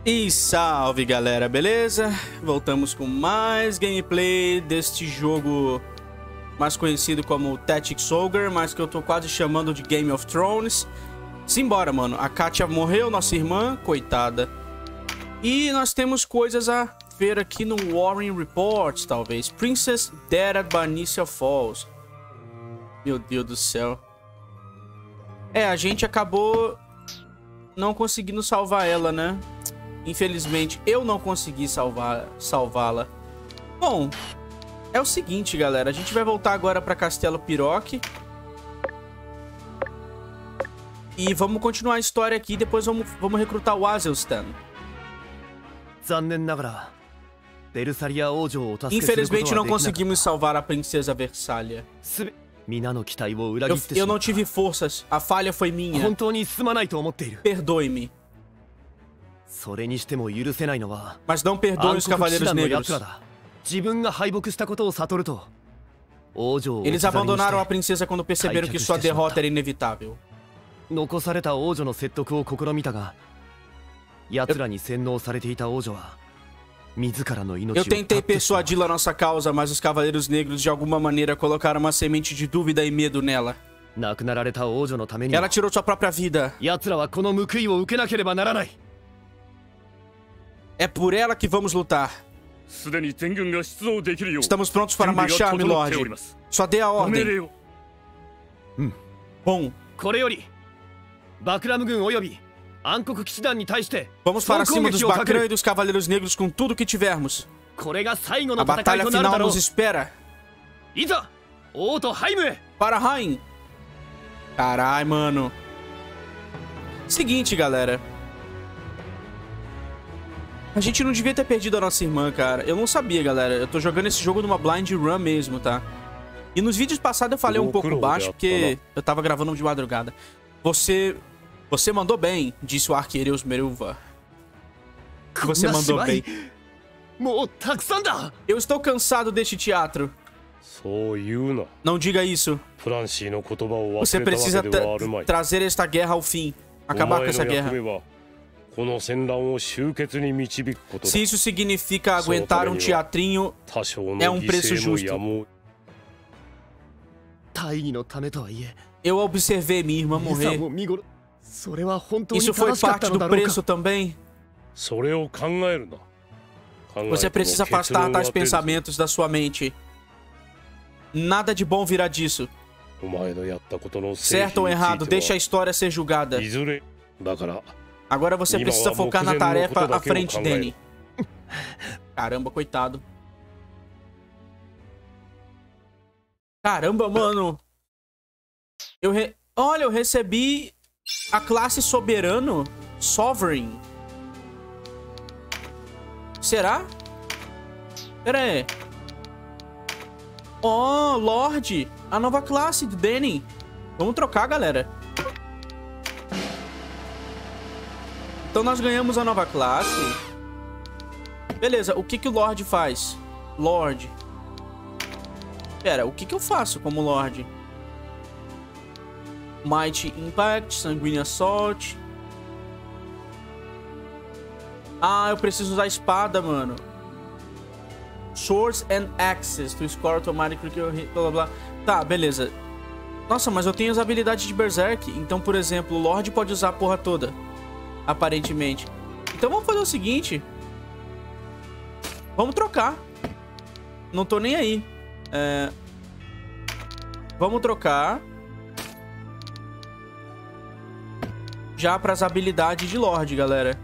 E salve galera, beleza? Voltamos com mais gameplay deste jogo mais conhecido como Tactics Ogre, mas que eu tô quase chamando de Game of Thrones. Simbora, mano. A Katia morreu, nossa irmã, coitada. E nós temos coisas a ver aqui no Warren Reports, talvez. Princess Dead at Barnicia Falls. Meu Deus do céu. A gente acabou não conseguindo salvar ela, né? Infelizmente, eu não consegui salvá-la. Bom, é o seguinte, galera. A gente vai voltar agora para Castelo Piroque. E vamos continuar a história aqui. Depois vamos recrutar o Azelstan. Infelizmente, não conseguimos salvar a Princesa Versalha. Eu não tive forças. A falha foi minha. Perdoe-me. Mas não perdoe os Cavaleiros Negros. Eles abandonaram a princesa quando perceberam que sua derrota era inevitável. Eu tentei persuadi-la à nossa causa, mas os Cavaleiros Negros de alguma maneira colocaram uma semente de dúvida e medo nela. Ela tirou sua própria vida. É por ela que vamos lutar. Estamos prontos para marchar, milord. Só dê a ordem. Bom. Vamos para cima dos Bakran e dos Cavaleiros Negros com tudo que tivermos. A batalha final nos espera. Para Rain. Carai, mano. Seguinte, galera. A gente não devia ter perdido a nossa irmã, cara. Eu não sabia, galera. Eu tô jogando esse jogo numa blind run mesmo, tá? E nos vídeos passados eu falei um pouco baixo, porque eu tava gravando de madrugada. Você mandou bem, disse o arqueiro Eusmeruva. Você mandou bem. Eu estou cansado deste teatro. Não diga isso. Você precisa trazer esta guerra ao fim. Acabar com essa guerra. Se isso significa aguentar um teatrinho, é um preço justo. Eu observei minha irmã morrer. Isso foi parte do preço também? Você precisa afastar tais pensamentos da sua mente. Nada de bom virá disso. Certo ou errado, deixa a história ser julgada. Agora você precisa focar na tarefa à frente, Danny. Caramba, coitado. Caramba, mano. Olha, eu recebi a classe Soberano. Sovereign. Será? Pera aí. Oh, Lorde. A nova classe do Danny. Vamos trocar, galera. Então nós ganhamos a nova classe. Beleza, o que o Lorde faz? Lorde. Pera, o que eu faço como Lorde? Mighty Impact, Sanguine Assault. Ah, eu preciso usar a espada, mano. Swords and Axes to score automatically, blá blá blá. Tá, beleza. Nossa, mas eu tenho as habilidades de Berserk. Então, por exemplo, o Lorde pode usar a porra toda. Aparentemente. Então vamos fazer o seguinte. Vamos trocar. Não tô nem aí. Vamos trocar. Já para as habilidades de Lorde, galera.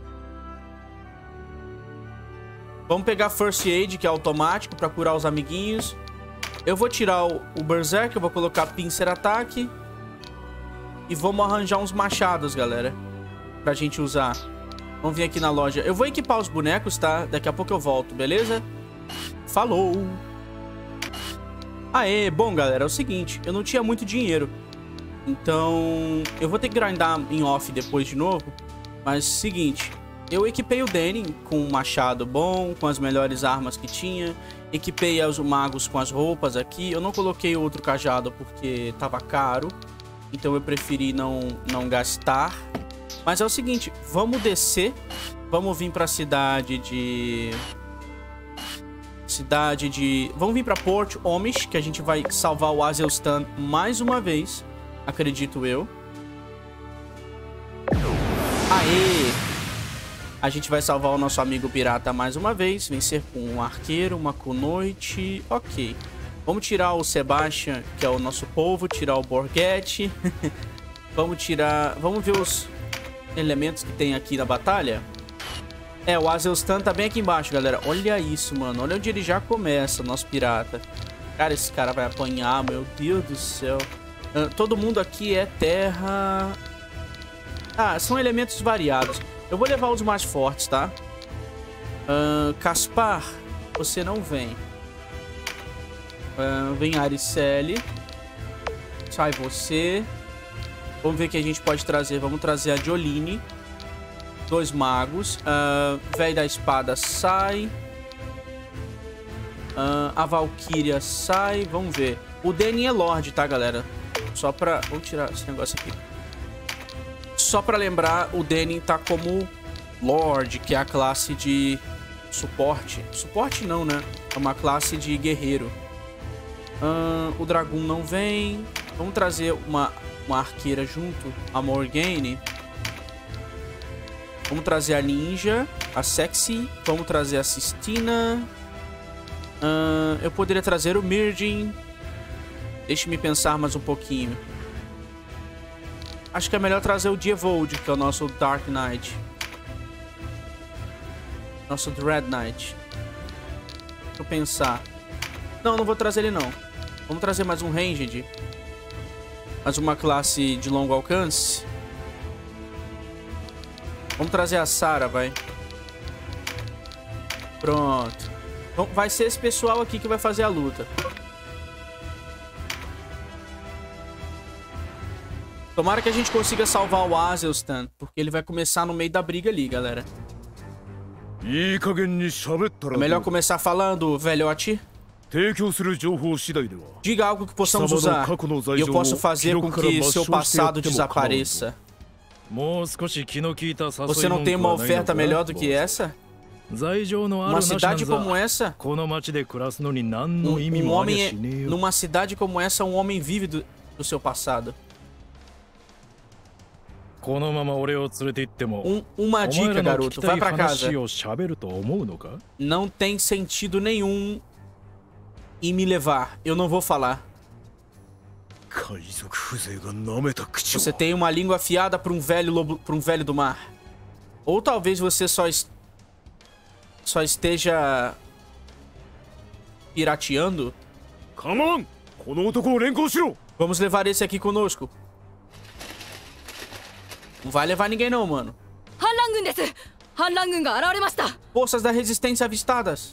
Vamos pegar First Aid, que é automático, para curar os amiguinhos. Eu vou tirar o Berserk, eu vou colocar Pincer Ataque. E vamos arranjar uns machados, galera, pra gente usar. Vamos vir aqui na loja. Eu vou equipar os bonecos, tá? Daqui a pouco eu volto, beleza? Falou! Aê, bom, galera, é o seguinte. Eu não tinha muito dinheiro. Então, eu vou ter que grindar em off depois de novo. Mas, seguinte. Eu equipei o Danny com um machado bom, com as melhores armas que tinha. Equipei os magos com as roupas aqui. Eu não coloquei outro cajado porque tava caro. Então eu preferi não gastar. Mas é o seguinte, vamos descer Vamos vir pra cidade de... Vamos vir pra Port Omish, que a gente vai salvar o Azelstun mais uma vez. Acredito eu. Aê! A gente vai salvar o nosso amigo pirata mais uma vez. Vencer com um arqueiro, uma Kunoichi. Ok. Vamos tirar o Sebastian, que é o nosso povo. Tirar o Borghetti. Vamos ver os elementos que tem aqui na batalha. É, o Azelstun tá bem aqui embaixo, galera. Olha isso, mano. Olha onde ele já começa, nosso pirata. Cara, esse cara vai apanhar, meu Deus do céu. Todo mundo aqui é terra... Ah, são elementos variados. Eu vou levar os mais fortes, tá? Caspar, você não vem. Vem Aricele. Sai você. Vamos ver o que a gente pode trazer. Vamos trazer a Jolene. 2 magos. Velho da espada sai. A Valkyria sai. Vamos ver. O Danny é Lorde, tá, galera? Só pra... Vamos tirar esse negócio aqui. Só pra lembrar, o Danny tá como Lorde, que é a classe de suporte. Suporte não, né? É uma classe de guerreiro. O Dragoon não vem. Vamos trazer uma arqueira junto. A Morgane. Vamos trazer a Ninja. A Sexy. Vamos trazer a Sistina. Eu poderia trazer o Myrdin. Deixe-me pensar mais um pouquinho. Acho que é melhor trazer o Dievold, que é o nosso Dark Knight. Nosso Dread Knight. Deixa eu pensar. Não vou trazer ele não. Vamos trazer mais um Ranged. Mais uma classe de longo alcance. Vamos trazer a Sarah, vai. Pronto. Então, vai ser esse pessoal aqui que vai fazer a luta. Tomara que a gente consiga salvar o Azelstun, porque ele vai começar no meio da briga ali, galera. É melhor começar falando, velhote. Diga algo que possamos usar e eu posso fazer com que seu passado desapareça. Você não tem uma oferta melhor do que essa? Uma cidade como essa? Um homem numa cidade como essa, um homem vive do seu passado. Uma dica, garoto. Vai pra casa. Não tem sentido nenhum em me levar. Eu não vou falar. Você tem uma língua afiada para um velho lobo, para um velho do mar. Ou talvez você só esteja pirateando. Vamos levar esse aqui conosco. Não vai levar ninguém não, mano. Forças da resistência avistadas.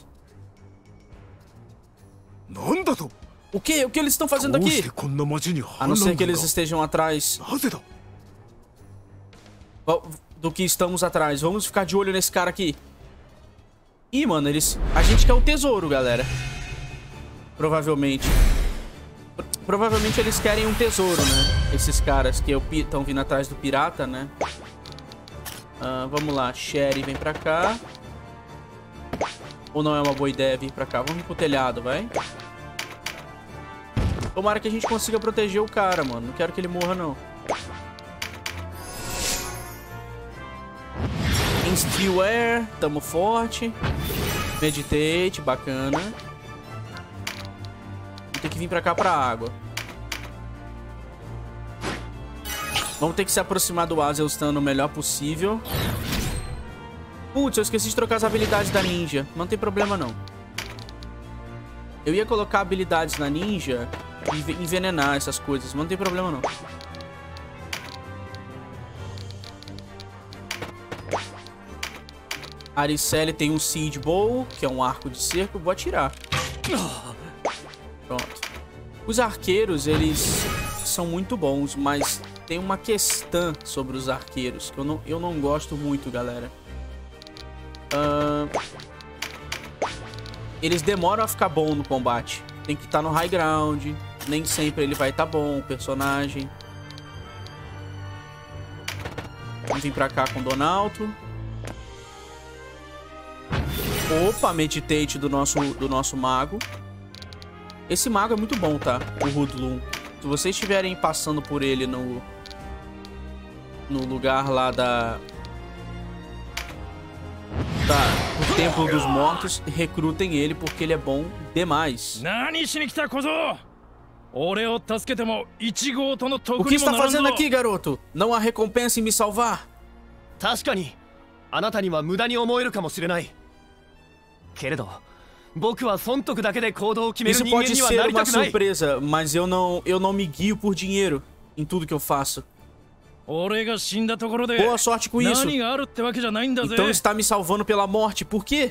O que? O que eles estão fazendo aqui? A não ser que eles estejam atrás do que estamos atrás. Vamos ficar de olho nesse cara aqui. Ih, mano, a gente quer o tesouro, galera. Provavelmente eles querem um tesouro, né? Esses caras que estão vindo atrás do pirata, né? Vamos lá, Sherry vem pra cá. Ou não é uma boa ideia vir pra cá? Vamos ir pro telhado, vai. Tomara que a gente consiga proteger o cara, mano. Não quero que ele morra, não. Em Steel Air, tamo forte. Meditate, bacana. Vou ter que vir pra cá pra água. Vamos ter que se aproximar do Azelstun o melhor possível. Putz, eu esqueci de trocar as habilidades da ninja. Não tem problema, não. Eu ia colocar habilidades na ninja e envenenar essas coisas. Mas não tem problema, não. Aricele tem um Seed Bow, que é um arco de cerco. Vou atirar. Pronto. Os arqueiros, eles são muito bons, mas tem uma questão sobre os arqueiros que eu não gosto muito, galera. Eles demoram a ficar bom no combate. Tem que estar no high ground. Nem sempre ele vai estar bom, o personagem. Vamos vir pra cá com o Donalto. Opa, meditate do nosso mago. Esse mago é muito bom, tá? O Hoodlum. Se vocês estiverem passando por ele no lugar lá do Templo dos Mortos, recrutem ele porque ele é bom demais. O que está fazendo aqui, garoto? Não há recompensa em me salvar. Isso pode ser uma surpresa, mas eu não me guio por dinheiro em tudo que eu faço. Boa sorte com isso. Então está me salvando pela morte, por quê?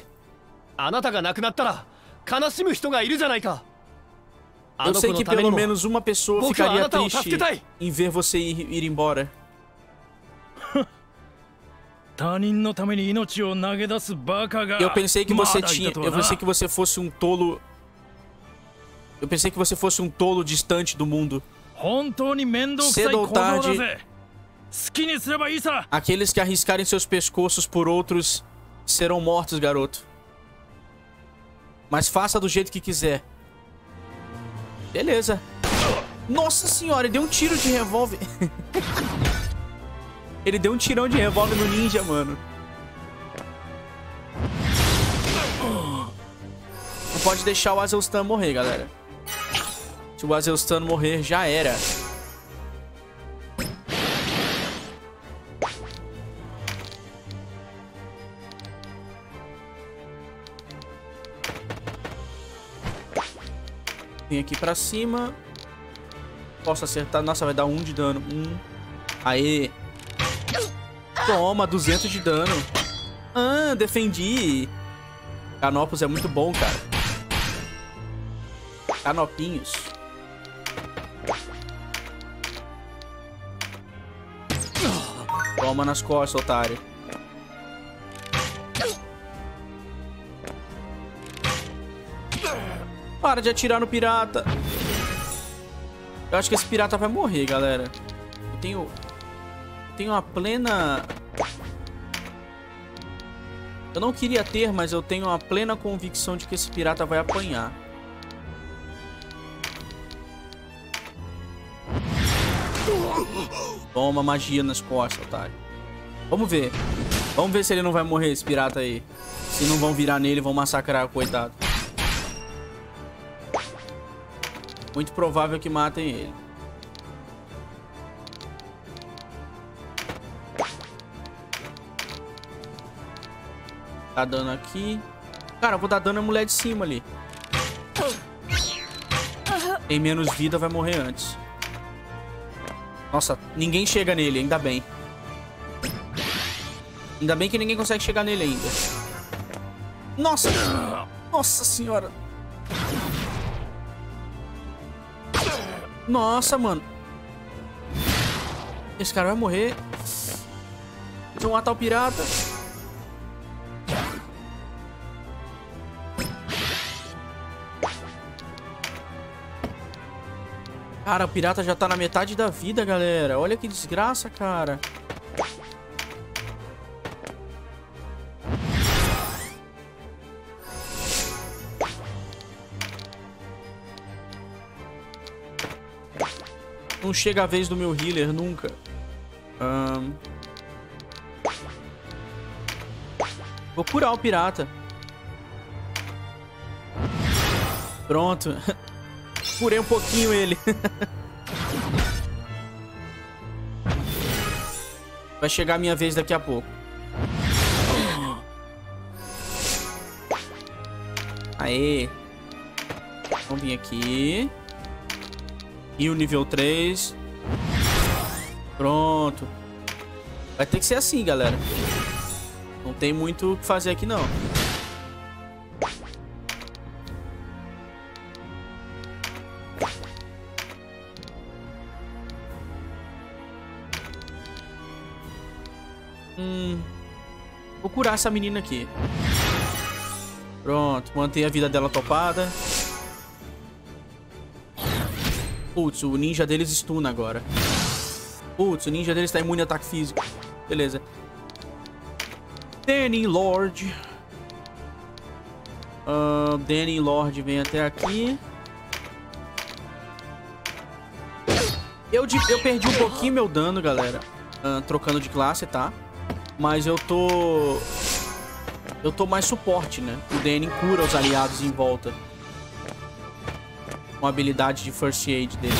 Eu sei que pelo menos uma pessoa ficaria triste em ver você ir embora. Eu pensei que você fosse um tolo. Eu pensei que você fosse um tolo distante do mundo. Cedo ou tarde, aqueles que arriscarem seus pescoços por outros serão mortos, garoto. Mas faça do jeito que quiser. Beleza. Nossa senhora, ele deu um tiro de revólver. Ele deu um tirão de revólver no ninja, mano. Não pode deixar o Azelstun morrer, galera. Se o Azelstun morrer, já era. Vem aqui pra cima. Posso acertar. Nossa, vai dar 1 de dano. Aê. Toma, 200 de dano. Ah, defendi. Canopus é muito bom, cara. Canopinhos. Toma nas costas, otário. Para de atirar no pirata. Eu acho que esse pirata vai morrer, galera. Eu tenho uma plena... Eu não queria ter, mas eu tenho uma plena convicção de que esse pirata vai apanhar. Toma magia nas costas, otário. Vamos ver. Vamos ver se ele não vai morrer, esse pirata aí. Se não vão virar nele, vão massacrar, coitado. Muito provável que matem ele. Tá dando aqui. Cara, eu vou dar dano na mulher de cima ali. Tem menos vida, vai morrer antes. Nossa, ninguém chega nele, ainda bem. Ainda bem que ninguém consegue chegar nele ainda. Nossa! Nossa senhora! Nossa, mano. Esse cara vai morrer. Eles vão matar o pirata. Cara, o pirata já tá na metade da vida, galera. Olha que desgraça, cara. Não chega a vez do meu healer nunca. Vou curar o pirata. Pronto. Curei um pouquinho ele. Vai chegar a minha vez daqui a pouco. Aê. Vamos vir aqui. E o nível 3. Pronto. Vai ter que ser assim, galera. Não tem muito o que fazer aqui, não. Vou curar essa menina aqui. Pronto. Manter a vida dela topada. Putz, o ninja deles stuna agora. Putz, o ninja deles tá imune a ataque físico. Beleza. Danny Lord. Danny Lord vem até aqui. Eu perdi um pouquinho meu dano, galera. Trocando de classe, tá? Mas eu tô mais suporte, né? O Danny cura os aliados em volta. Com a habilidade de First Aid dele.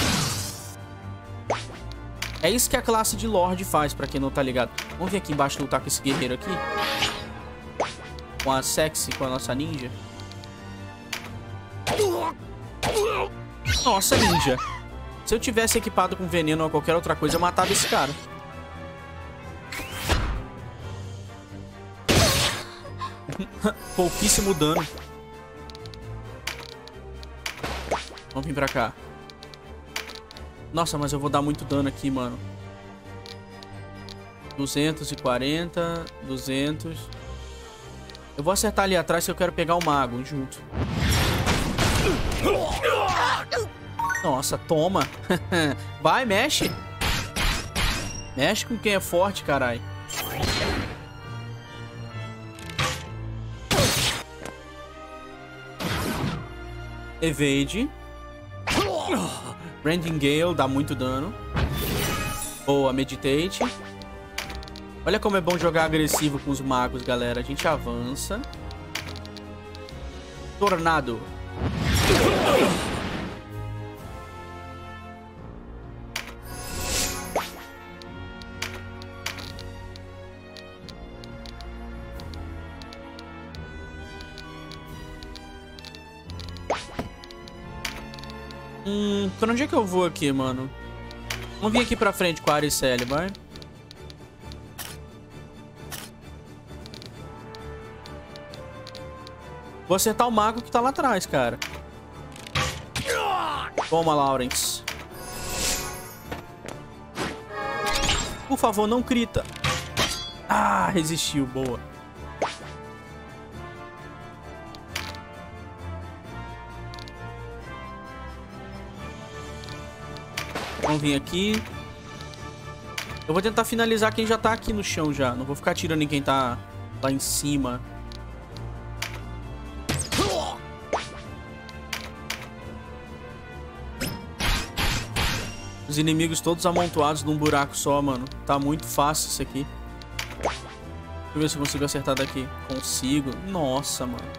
É isso que a classe de Lord faz, pra quem não tá ligado. Vamos vir aqui embaixo lutar com esse guerreiro aqui. Com a Sexy, com a nossa ninja. Nossa, ninja. Se eu tivesse equipado com veneno ou qualquer outra coisa, eu matava esse cara. Pouquíssimo dano. Vamos vir pra cá. Nossa, mas eu vou dar muito dano aqui, mano. 240, 200. Eu vou acertar ali atrás que eu quero pegar o mago junto. Nossa, toma. Vai, mexe. Mexe com quem é forte, carai. Evade. Branding Gale dá muito dano. Boa, Meditate. Olha como é bom jogar agressivo com os magos, galera. A gente avança. Tornado. Por onde é que eu vou aqui, mano? Vamos vir aqui pra frente com a Aricele, vai. Vou acertar o mago que tá lá atrás, cara. Toma, Lawrence. Por favor, não crita. Ah, resistiu, boa. Vamos vir aqui. Eu vou tentar finalizar quem já tá aqui no chão já. Não vou ficar atirando em quem tá lá em cima. Os inimigos todos amontoados num buraco só, mano. Tá muito fácil isso aqui. Deixa eu ver se eu consigo acertar daqui. Consigo. Nossa, mano.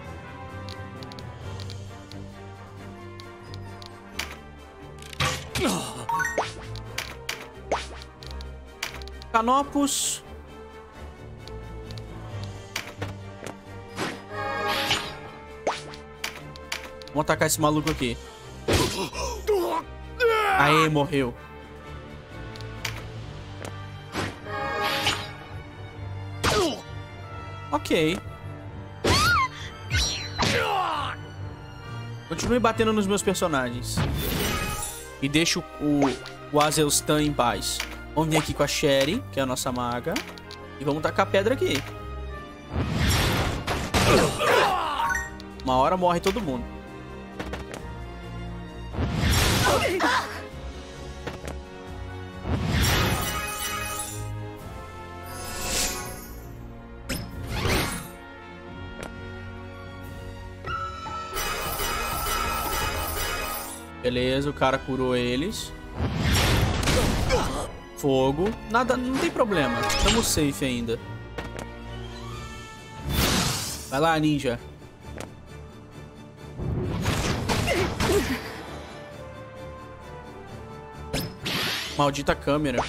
Canopus. Vamos atacar esse maluco aqui. Aê, morreu. Ok. Continue batendo nos meus personagens. E deixo o Azelstan em paz. Vamos vir aqui com a Sherry, que é a nossa maga. E vamos tacar pedra aqui. Uma hora morre todo mundo. Beleza, o cara curou eles. Fogo. Nada, não tem problema. Estamos safe ainda. Vai lá, ninja. Maldita câmera.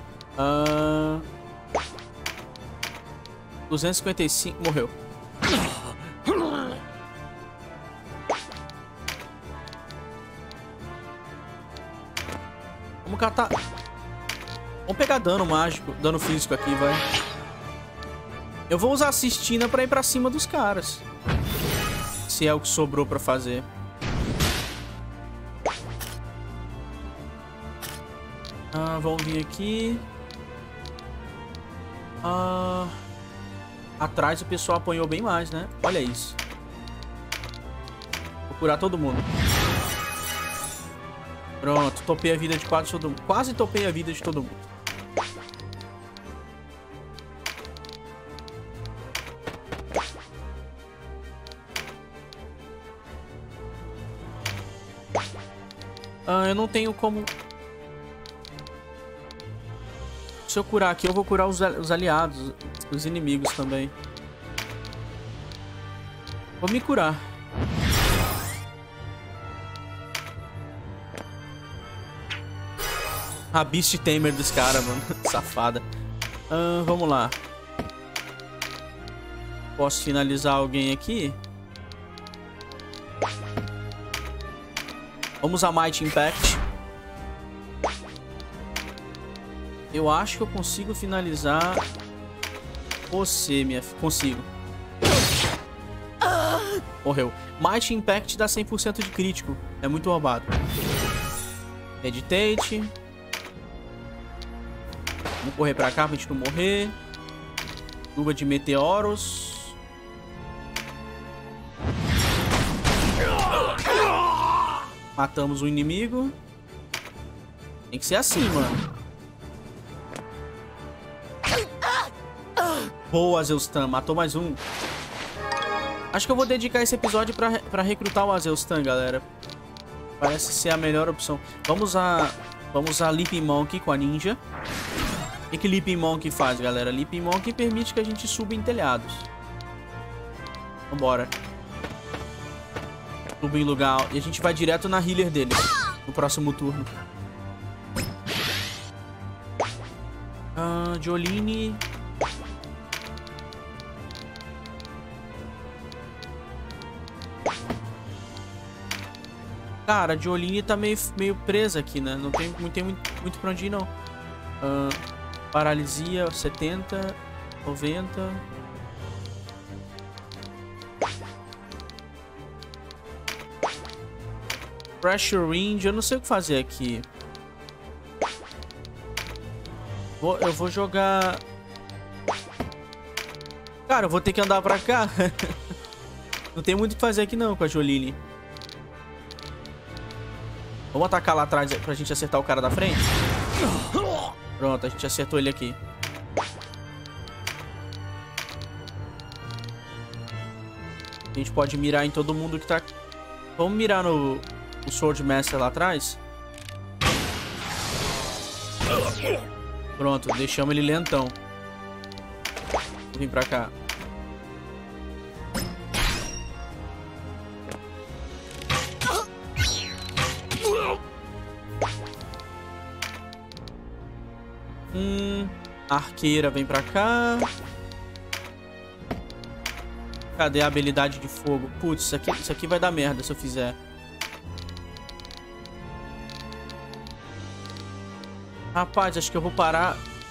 255. Morreu. Vamos catar. Vamos pegar dano mágico, dano físico aqui, vai. Eu vou usar a Cistina pra ir pra cima dos caras. Se é o que sobrou pra fazer. Vamos vir aqui. Atrás o pessoal apanhou bem mais, né? Olha isso. Vou curar todo mundo. Pronto, topei a vida de quase todo mundo. Quase topei a vida de todo mundo. Eu não tenho como... Se eu curar aqui, eu vou curar os aliados, os inimigos também. Vou me curar. A Beast Tamer dos caras, mano. Safada. Vamos lá. Posso finalizar alguém aqui? Vamos a Might Impact. Eu acho que eu consigo finalizar você, minha filha. Consigo. Morreu. Might Impact dá 100% de crítico. É muito roubado. Meditate. Vamos correr pra cá pra gente não morrer. Luva de meteoros. Matamos o inimigo. Tem que ser assim, mano. Boa, Azeustan. Matou mais um. Acho que eu vou dedicar esse episódio pra recrutar o Azeustan, galera. Parece ser a melhor opção. Vamos a Leaping Monkey com a ninja. O que Leaping Monkey faz, galera? Leaping Monkey permite que a gente suba em telhados. Vambora. Suba em lugar... E a gente vai direto na healer dele. No próximo turno. Jolene... Cara, a Jolene tá meio presa aqui, né? Não tem muito pra onde ir, não. Paralisia, 70, 90. Pressure Wind, eu não sei o que fazer aqui. Eu vou jogar... Cara, eu vou ter que andar pra cá. Não tem muito o que fazer aqui não com a Jolene. Vamos atacar lá atrás pra gente acertar o cara da frente? Pronto, a gente acertou ele aqui. A gente pode mirar em todo mundo que tá... Vamos mirar no Sword Master lá atrás? Pronto, deixamos ele lentão. Vou vir pra cá. Arqueira vem pra cá. Cadê a habilidade de fogo? Putz, isso aqui vai dar merda se eu fizer. Rapaz, acho que eu vou parar.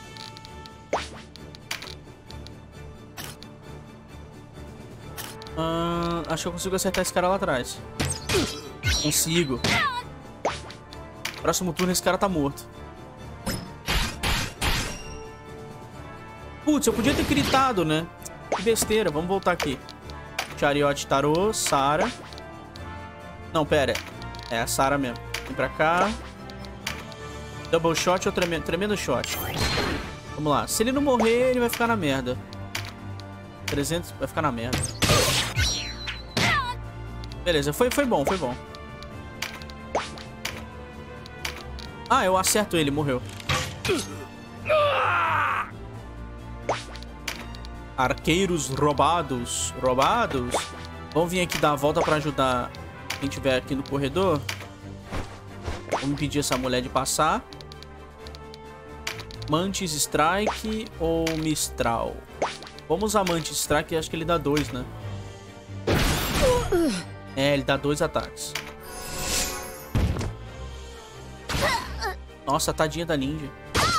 Acho que eu consigo acertar esse cara lá atrás. Consigo. Próximo turno esse cara tá morto. Putz, eu podia ter gritado, né? Que besteira, vamos voltar aqui. Chariot Tarô, Sarah. Não, pera. É a Sarah mesmo. Vem pra cá. Double shot ou tremendo shot. Vamos lá. Se ele não morrer, ele vai ficar na merda. 300 vai ficar na merda. Beleza, foi bom, foi bom. Ah, eu acerto ele, morreu. Arqueiros roubados. Roubados? Vamos vir aqui dar a volta pra ajudar quem tiver aqui no corredor. Vamos impedir essa mulher de passar. Mantis Strike ou Mistral? Vamos usar Mantis Strike, acho que ele dá 2, né? É, ele dá 2 ataques. Nossa, tadinha da ninja.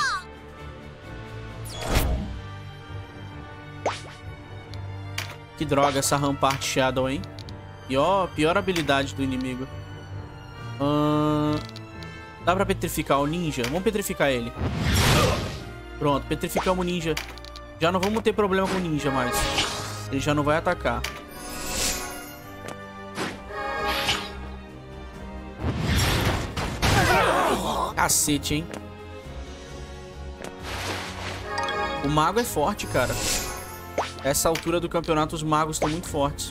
Que droga essa Rampart Shadow, hein? Pior habilidade do inimigo. Dá pra petrificar o ninja? Vamos petrificar ele. Pronto, petrificamos o ninja. Já não vamos ter problema com o ninja mais. Ele já não vai atacar. Cacete, hein? O mago é forte, cara. Essa altura do campeonato, os magos estão muito fortes.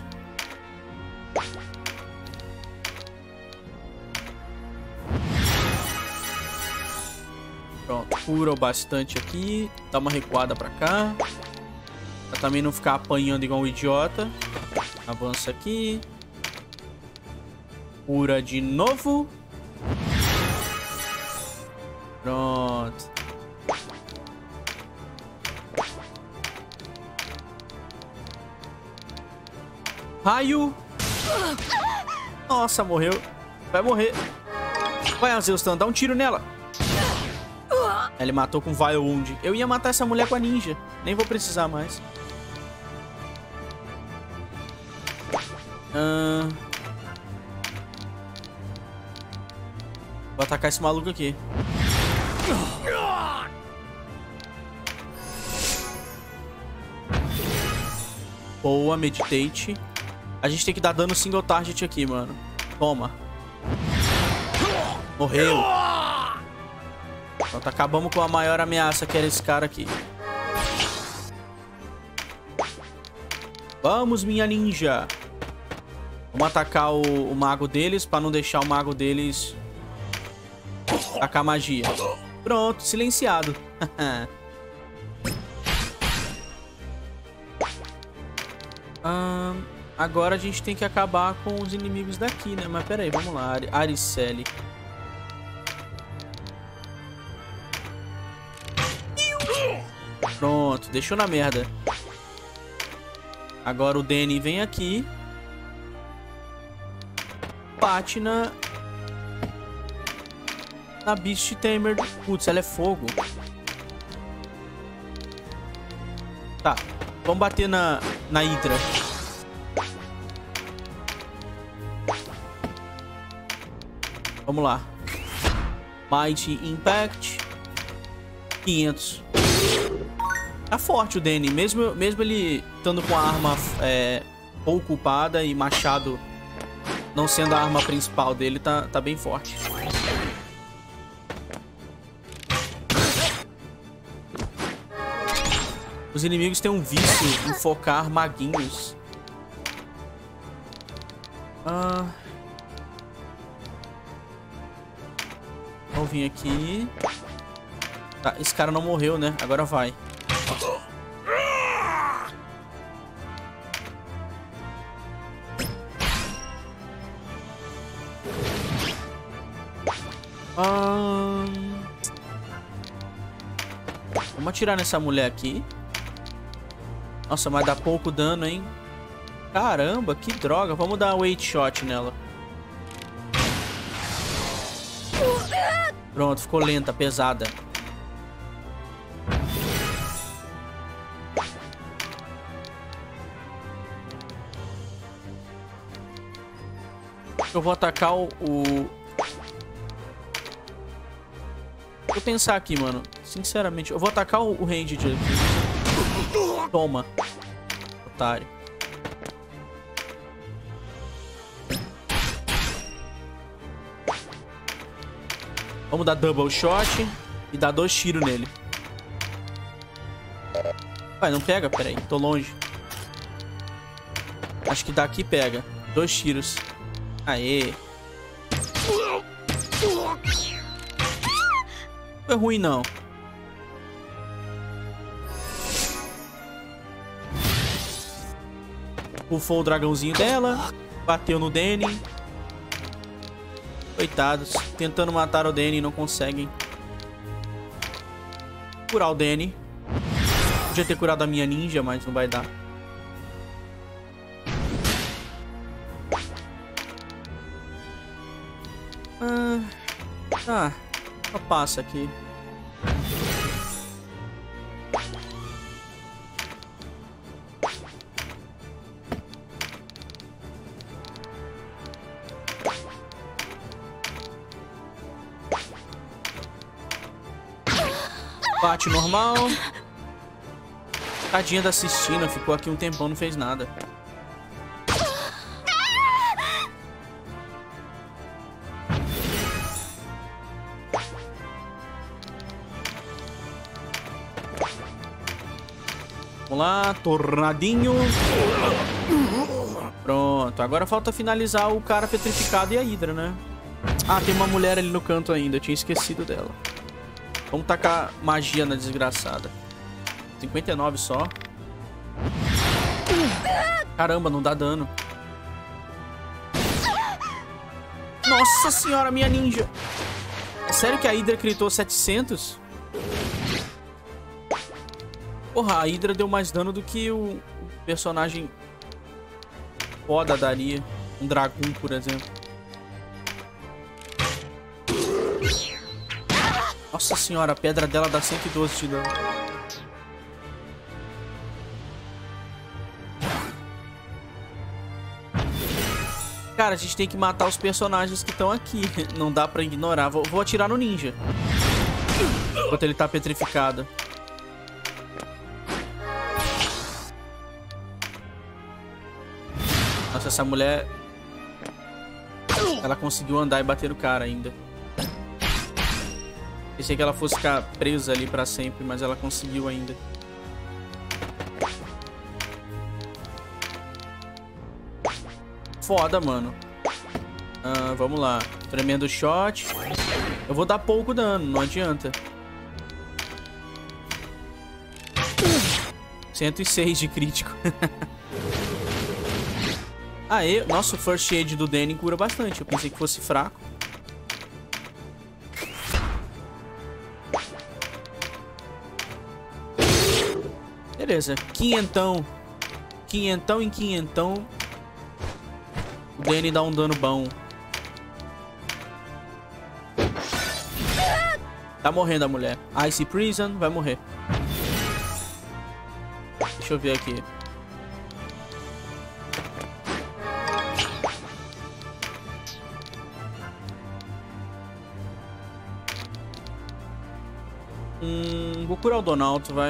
Cura o bastante aqui. Dá uma recuada pra cá. Pra também não ficar apanhando igual um idiota. Avança aqui. Cura de novo. Pronto. Raio. Nossa, morreu. Vai morrer. Vai, Azeustan, dá um tiro nela. Ele matou com Vile Wound. Eu ia matar essa mulher com a ninja. Nem vou precisar mais. Vou atacar esse maluco aqui. Boa, meditate. A gente tem que dar dano single target aqui, mano. Toma. Morreu. Pronto, acabamos com a maior ameaça, que era esse cara aqui. Vamos, minha ninja. Vamos atacar o mago deles, pra não deixar o mago deles tacar magia. Pronto, silenciado. Agora a gente tem que acabar com os inimigos daqui, né? Mas pera aí, vamos lá. Ariceli. Pronto, deixou na merda. Agora o Danny vem aqui. Bate na Beast Tamer. Putz, ela é fogo. Tá, vamos bater na Hydra. Vamos lá. Mighty Impact. 500. Tá forte o Danny. Mesmo ele estando com a arma pouco upada e machado não sendo a arma principal dele, tá bem forte. Os inimigos têm um vício em focar maguinhos. Vamos vir aqui. Tá, esse cara não morreu, né? Agora vai. Vamos atirar nessa mulher aqui. Nossa, mas dá pouco dano, hein? Caramba, que droga. Vamos dar weight shot nela. Pronto, ficou lenta, pesada. Eu vou atacar o... Vou pensar aqui, mano. Sinceramente, eu vou atacar o range de... Toma, otário. Vamos dar double shot e dar 2 tiros nele. Vai, não pega? Pera aí, tô longe. Acho que daqui pega. 2 tiros. Aê. Não foi ruim, não. Bufou o dragãozinho dela. Bateu no Danny. Coitados. Tentando matar o Danny e não conseguem. Curar o Danny. Podia ter curado a minha ninja, mas não vai dar. Só passa aqui. Bate normal. Tadinha da Sistina, ficou aqui um tempão, não fez nada. Vamos lá, tornadinho. Pronto, agora falta finalizar o cara petrificado e a Hydra, né? Ah, tem uma mulher ali no canto ainda, eu tinha esquecido dela. Vamos tacar magia na desgraçada. 59 só. Caramba, não dá dano. Nossa senhora, minha ninja. É sério que a Hydra gritou 700? Porra, a Hydra deu mais dano do que o personagem foda daria. Um dragão, por exemplo. Nossa senhora, a pedra dela dá 112 de dano. Cara, a gente tem que matar os personagens que estão aqui. Não dá pra ignorar. Vou atirar no ninja. Enquanto ele tá petrificado. Nossa, essa mulher... Ela conseguiu andar e bater no cara ainda. Pensei que ela fosse ficar presa ali pra sempre, mas ela conseguiu ainda. Foda, mano. Vamos lá. Tremendo shot. Eu vou dar pouco dano, não adianta. 106 de crítico. Aê, nossa, o First Aid do Danny cura bastante. Eu pensei que fosse fraco. Beleza, quinhentão. Quinhentão em quinhentão. O Danny dá um dano bom. Tá morrendo a mulher. Ice Prison, vai morrer. Deixa eu ver aqui. Vou curar o Donaldo, vai.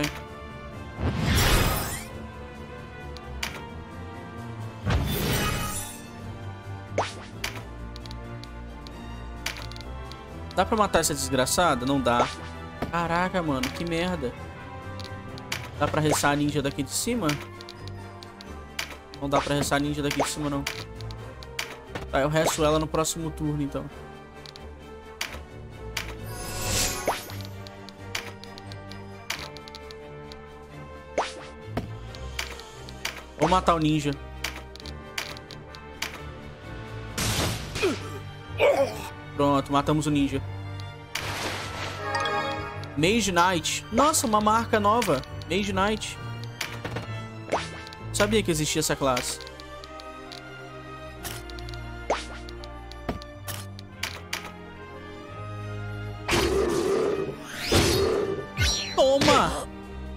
Dá pra matar essa desgraçada? Não dá. Caraca, mano, que merda. Dá pra restar a ninja daqui de cima? Não dá pra restar a ninja daqui de cima, não. Tá, eu resto ela no próximo turno, então. Vou matar o ninja. Pronto, matamos o ninja. Mage Knight. Nossa, uma marca nova. Mage Knight. Sabia que existia essa classe. Toma!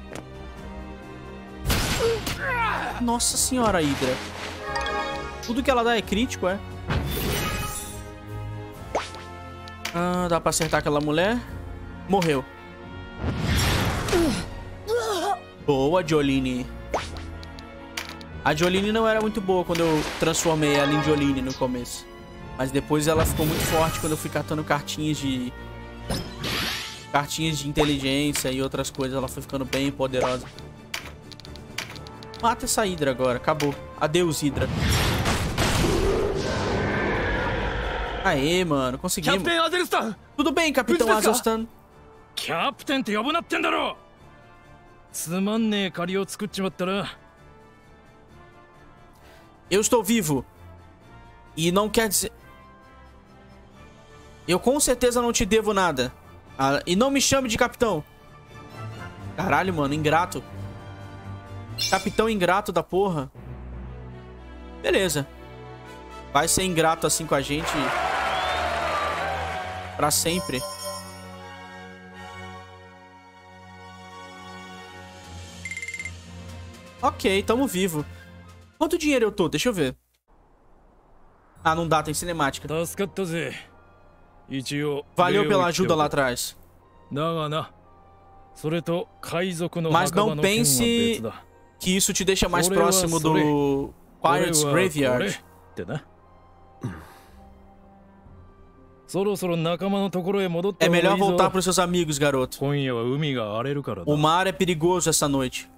Nossa senhora, Hydra. Tudo que ela dá é crítico, é? Dá pra acertar aquela mulher. Morreu. Boa, Jolene. A Jolene não era muito boa quando eu transformei ela em Jolene no começo. Mas depois ela ficou muito forte quando eu fui catando cartinhas de... inteligência e outras coisas. Ela foi ficando bem poderosa. Mata essa Hydra agora. Acabou. Adeus, Hydra. Aê, mano. Conseguimos. Tudo bem, Capitão Azelstan. Eu estou vivo. E não quer dizer... Eu com certeza não te devo nada. E não me chame de capitão. Caralho, mano. Ingrato. Capitão ingrato da porra. Beleza. Vai ser ingrato assim com a gente pra sempre. Ok, tamo vivo. Quanto dinheiro eu tô? Deixa eu ver. Ah, não dá, tem cinemática. Valeu pela ajuda lá atrás. Mas não pense que isso te deixa mais próximo do Pirates Graveyard. É melhor voltar pros seus amigos, garoto. O mar é perigoso essa noite.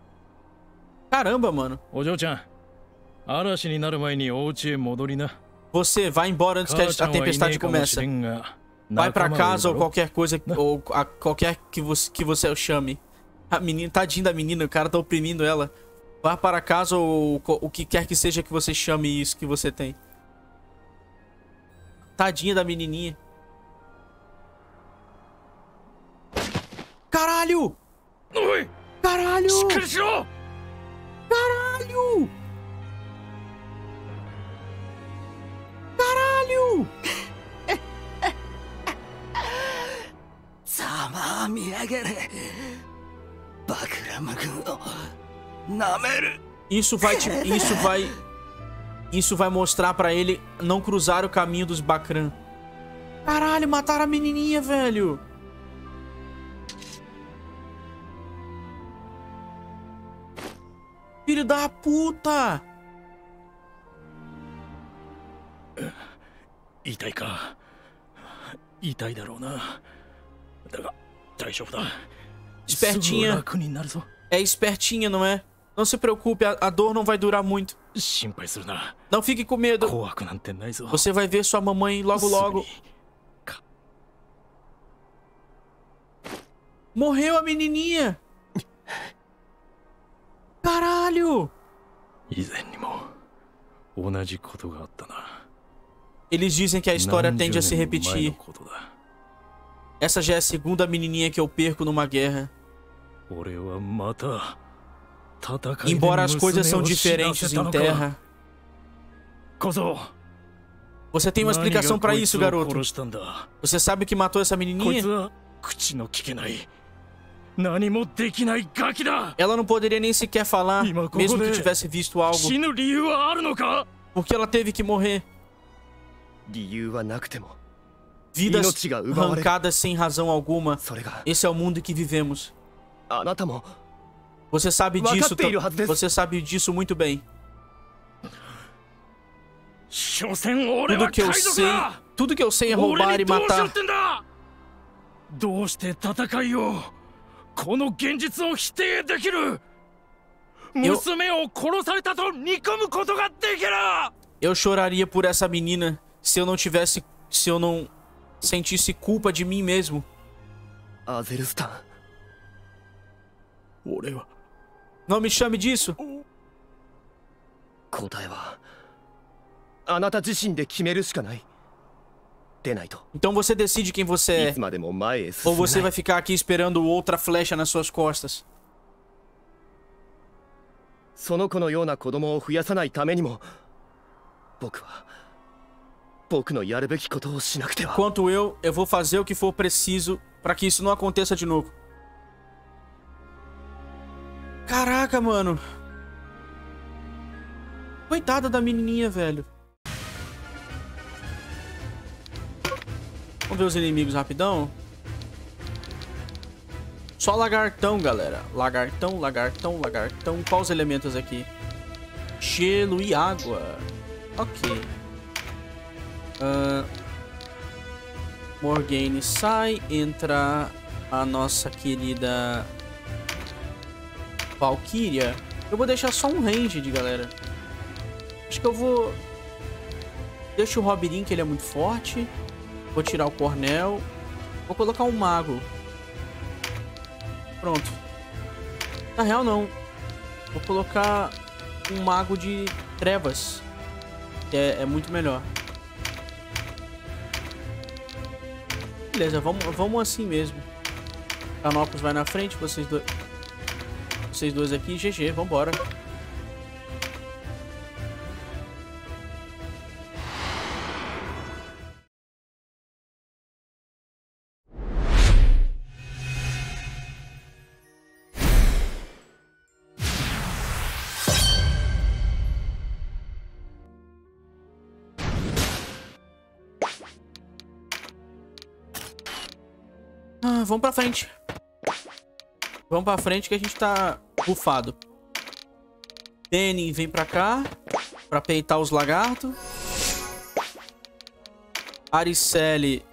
Caramba, mano. Você vai embora antes que a tempestade comece. Vai pra casa ou qualquer coisa, ou qualquer que você chame. A menina, tadinha da menina, o cara tá oprimindo ela. Vá para casa ou o que quer que seja que você chame isso que você tem. Tadinha da menininha. Caralho! Caralho! Caralho! Caralho! Isso vai mostrar pra ele não cruzar o caminho dos Bakran. Caralho, mataram a menininha, velho. Filho da puta! Espertinha. É espertinha, não é? Não se preocupe, a dor não vai durar muito. Não fique com medo. Você vai ver sua mamãe logo logo. Morreu a menininha. Caralho. Eles dizem que a história tende a se repetir. Essa já é a segunda menininha que eu perco numa guerra. Embora as coisas são diferentes em terra. Você tem uma explicação pra isso, garoto? Você sabe o que matou essa menininha? Ela não poderia nem sequer falar, mesmo que tivesse visto algo. Por que ela teve que morrer? Vidas arrancadas sem razão alguma. Esse é o mundo em que vivemos. Você sabe disso, muito bem. Tudo que eu sei é roubar e matar. Eu choraria por essa menina se eu não sentisse culpa de mim mesmo. Não me chame disso. Então você decide quem você é. Ou você vai ficar aqui esperando outra flecha nas suas costas. Quanto eu vou fazer o que for preciso para que isso não aconteça de novo. Caraca, mano. Coitada da menininha, velho. Vamos ver os inimigos rapidão. Só lagartão, galera. Lagartão, lagartão, lagartão. Quais os elementos aqui? Gelo e água. Ok. Morgane sai. Entra a nossa querida Valkyria. Eu vou deixar só um ranged, galera. Acho que eu vou... Deixa o Robirin, que ele é muito forte. Vou tirar o Cornel. Vou colocar um mago. Pronto. Na real, não. Vou colocar um mago de trevas. Que é muito melhor. Beleza, vamos assim mesmo. Canopus vai na frente, vocês dois aqui. GG, vambora. Vamos pra frente. Vamos pra frente que a gente tá bufado. Penny vem pra cá pra peitar os lagartos. Ariceli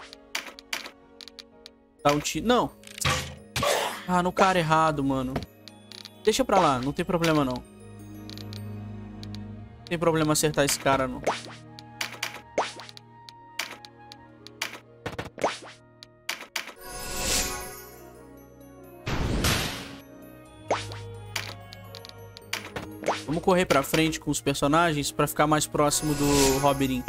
dá um tiro. Não. Ah, no cara errado, mano. Deixa pra lá, não tem problema não. Não tem problema acertar esse cara, não. Vamos correr pra frente com os personagens pra ficar mais próximo do Robirin.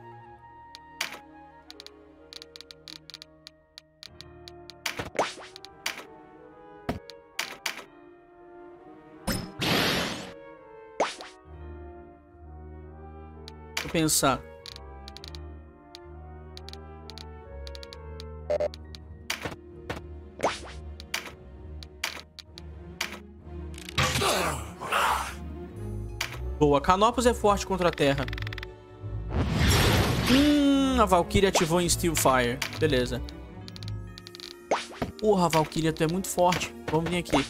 Vou pensar. Boa, Canopus é forte contra a terra. A Valkyria ativou em Steelfire. Beleza. Porra, Valkyria, tu é muito forte. Vamos vir aqui.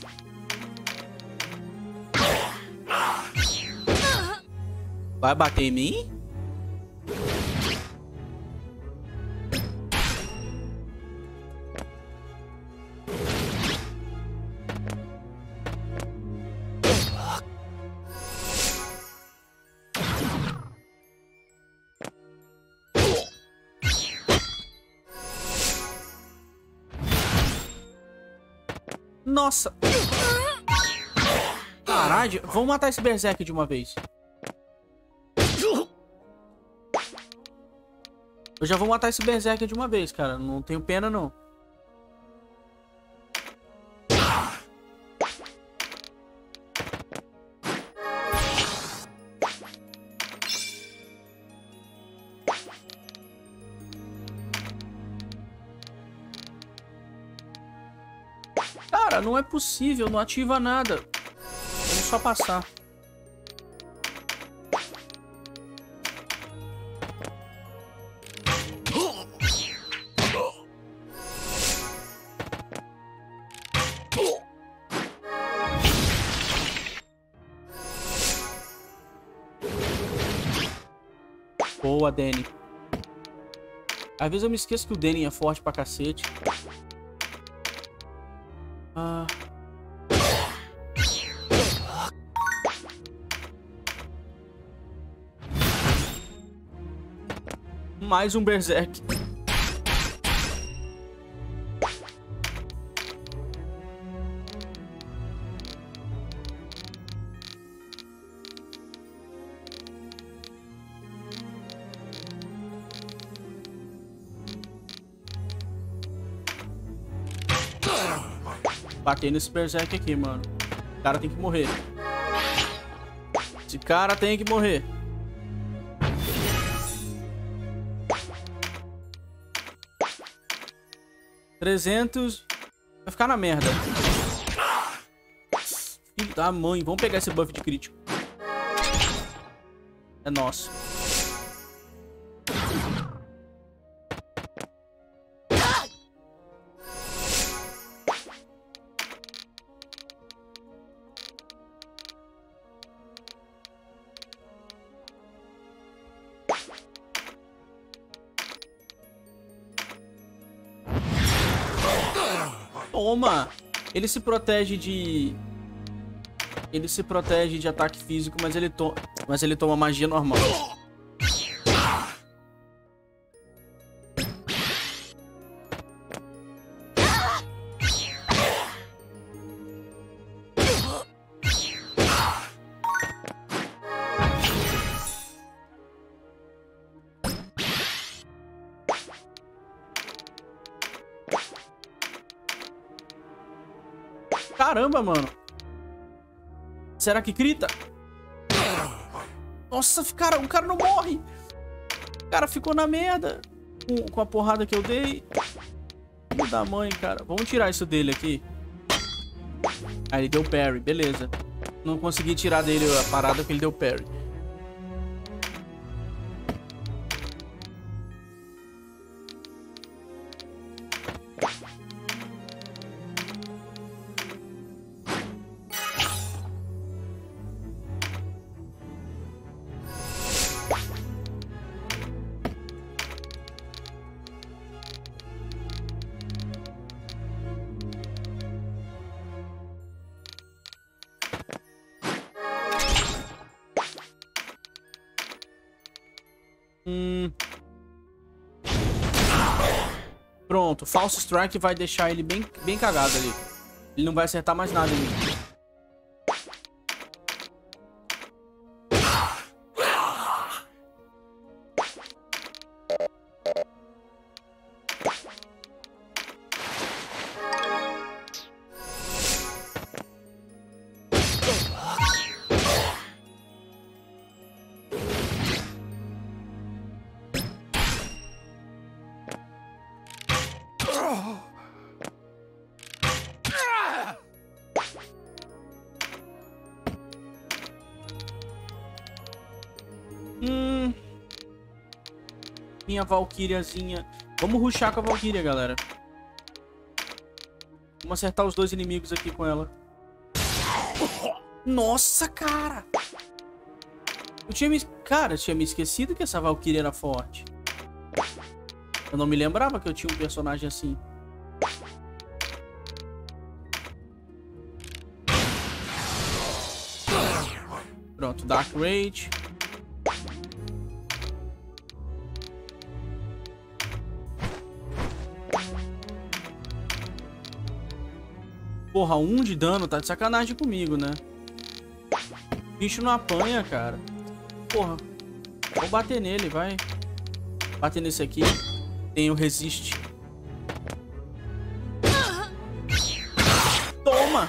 Vai bater em mim? Nossa. Caralho, vamos matar esse Berserk de uma vez. Eu já vou matar esse Berserk de uma vez, cara. Não tenho pena, não. Cara, não é possível. Não ativa nada. Vamos só passar. Boa, Danny. Às vezes eu me esqueço que o Danny é forte pra cacete. Mais um Berserk. Batei nesse Berserk aqui, mano. O cara tem que morrer. Esse cara tem que morrer. $300. Vai ficar na merda. Filho da mãe. Vamos pegar esse buff de crítico. É nosso. Toma! Ele se protege de... Ele se protege de ataque físico, mas ele toma magia normal. Caramba, mano. Será que crita? Nossa, cara, o cara não morre. O cara ficou na merda com a porrada que eu dei. Filho da mãe, cara. Vamos tirar isso dele aqui. Aí ele deu parry, beleza. Não consegui tirar dele a parada porque ele deu parry. Pronto, False Strike vai deixar ele bem cagado ali. Ele não vai acertar mais nada em mim. Minha Valkyriazinha. Vamos rushar com a Valkyria, galera. Vamos acertar os dois inimigos aqui com ela. Nossa, cara! Cara, eu tinha me esquecido que essa Valkyria era forte. Eu não me lembrava que eu tinha um personagem assim. Pronto, Dark Rage. Porra, 1 de dano, tá de sacanagem comigo, né? O bicho não apanha, cara. Porra, vou bater nele, vai. Bater nesse aqui. Tem o resist. Toma!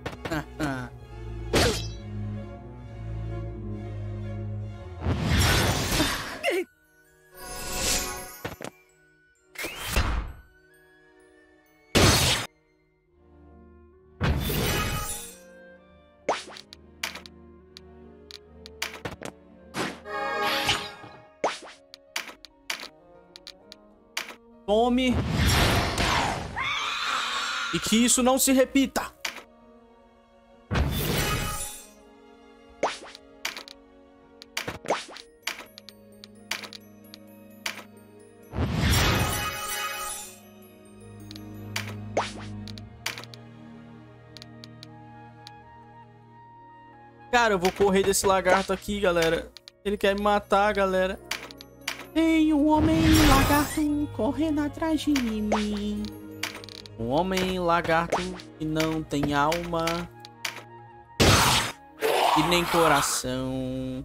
Tome. E que isso não se repita. Cara, eu vou correr desse lagarto aqui, galera. Ele quer me matar, galera. Tem um homem lagarto correndo atrás de mim. Um homem lagarto que não tem alma e nem coração.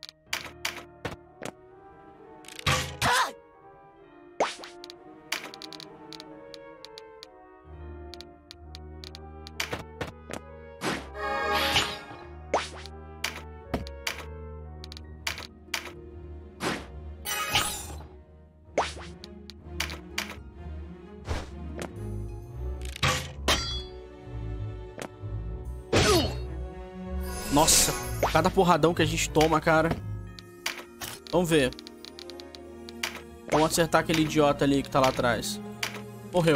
Nossa, cada porradão que a gente toma, cara. Vamos ver. Vamos acertar aquele idiota ali que tá lá atrás. Morreu.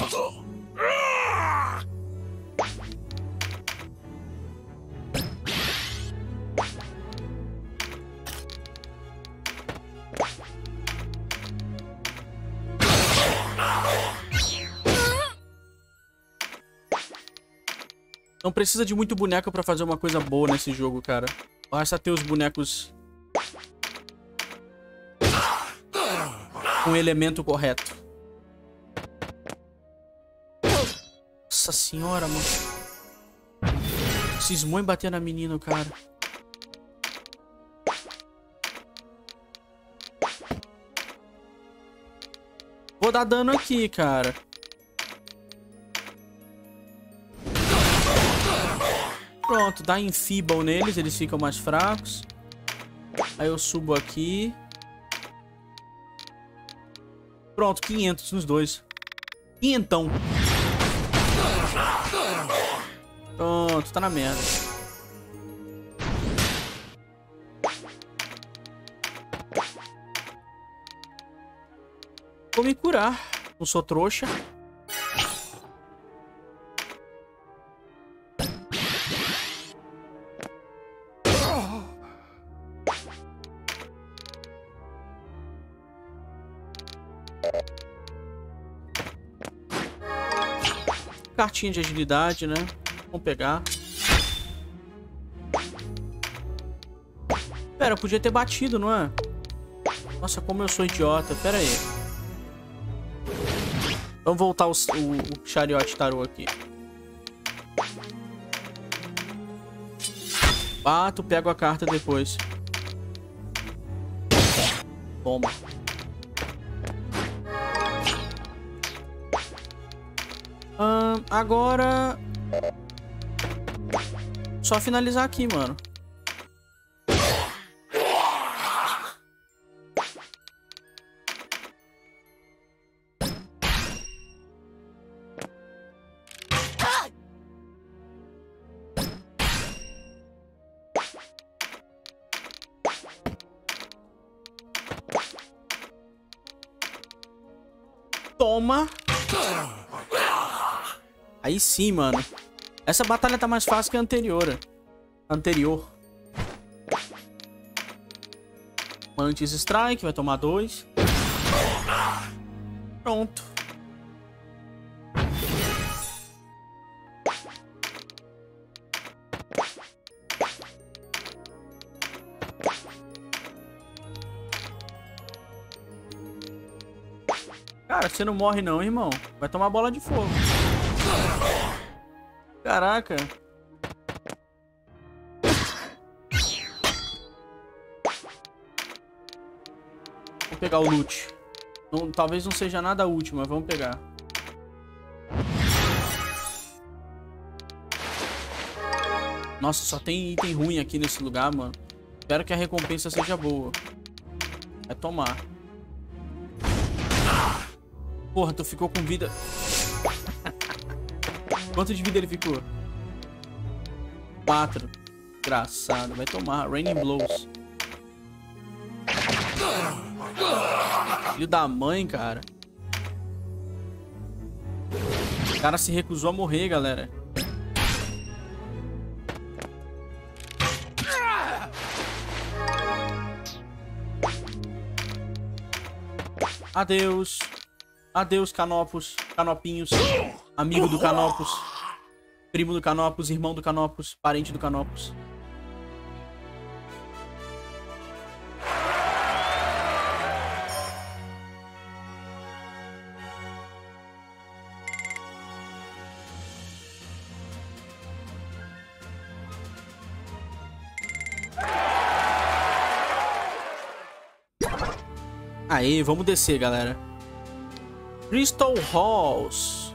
Não precisa de muito boneco pra fazer uma coisa boa nesse jogo, cara. Basta ter os bonecos com o elemento correto. Nossa senhora, mano. Cismou em bater na menina, cara. Vou dar dano aqui, cara. Pronto, dá Enfeeble neles, eles ficam mais fracos. Aí eu subo aqui. Pronto, 500 nos dois. Quinhentão. Pronto, tá na merda. Vou me curar. Não sou trouxa. Cartinha de agilidade, né? Vamos pegar. Pera, eu podia ter batido, não é? Nossa, como eu sou idiota. Pera aí. Vamos voltar o Chariot Tarô aqui. Bato, pego a carta depois. Toma. Agora... Só finalizar aqui, mano. Toma. Aí sim, mano. Essa batalha tá mais fácil que a anterior. Mantis Strike, vai tomar 2. Pronto. Cara, você não morre não, irmão. Vai tomar bola de fogo. Caraca. Vou pegar o loot. Não, talvez não seja nada útil, mas vamos pegar. Nossa, só tem item ruim aqui nesse lugar, mano. Espero que a recompensa seja boa. Vai tomar. Porra, tu ficou com vida. Quanto de vida ele ficou? 4. Engraçado. Vai tomar. Raining Blows. Filho da mãe, cara. O cara se recusou a morrer, galera. Adeus. Adeus, Canopinhos. Amigo do Canopus. Primo do Canopus, irmão do Canopus, parente do Canopus. Aí, vamos descer, galera. Crystal Halls.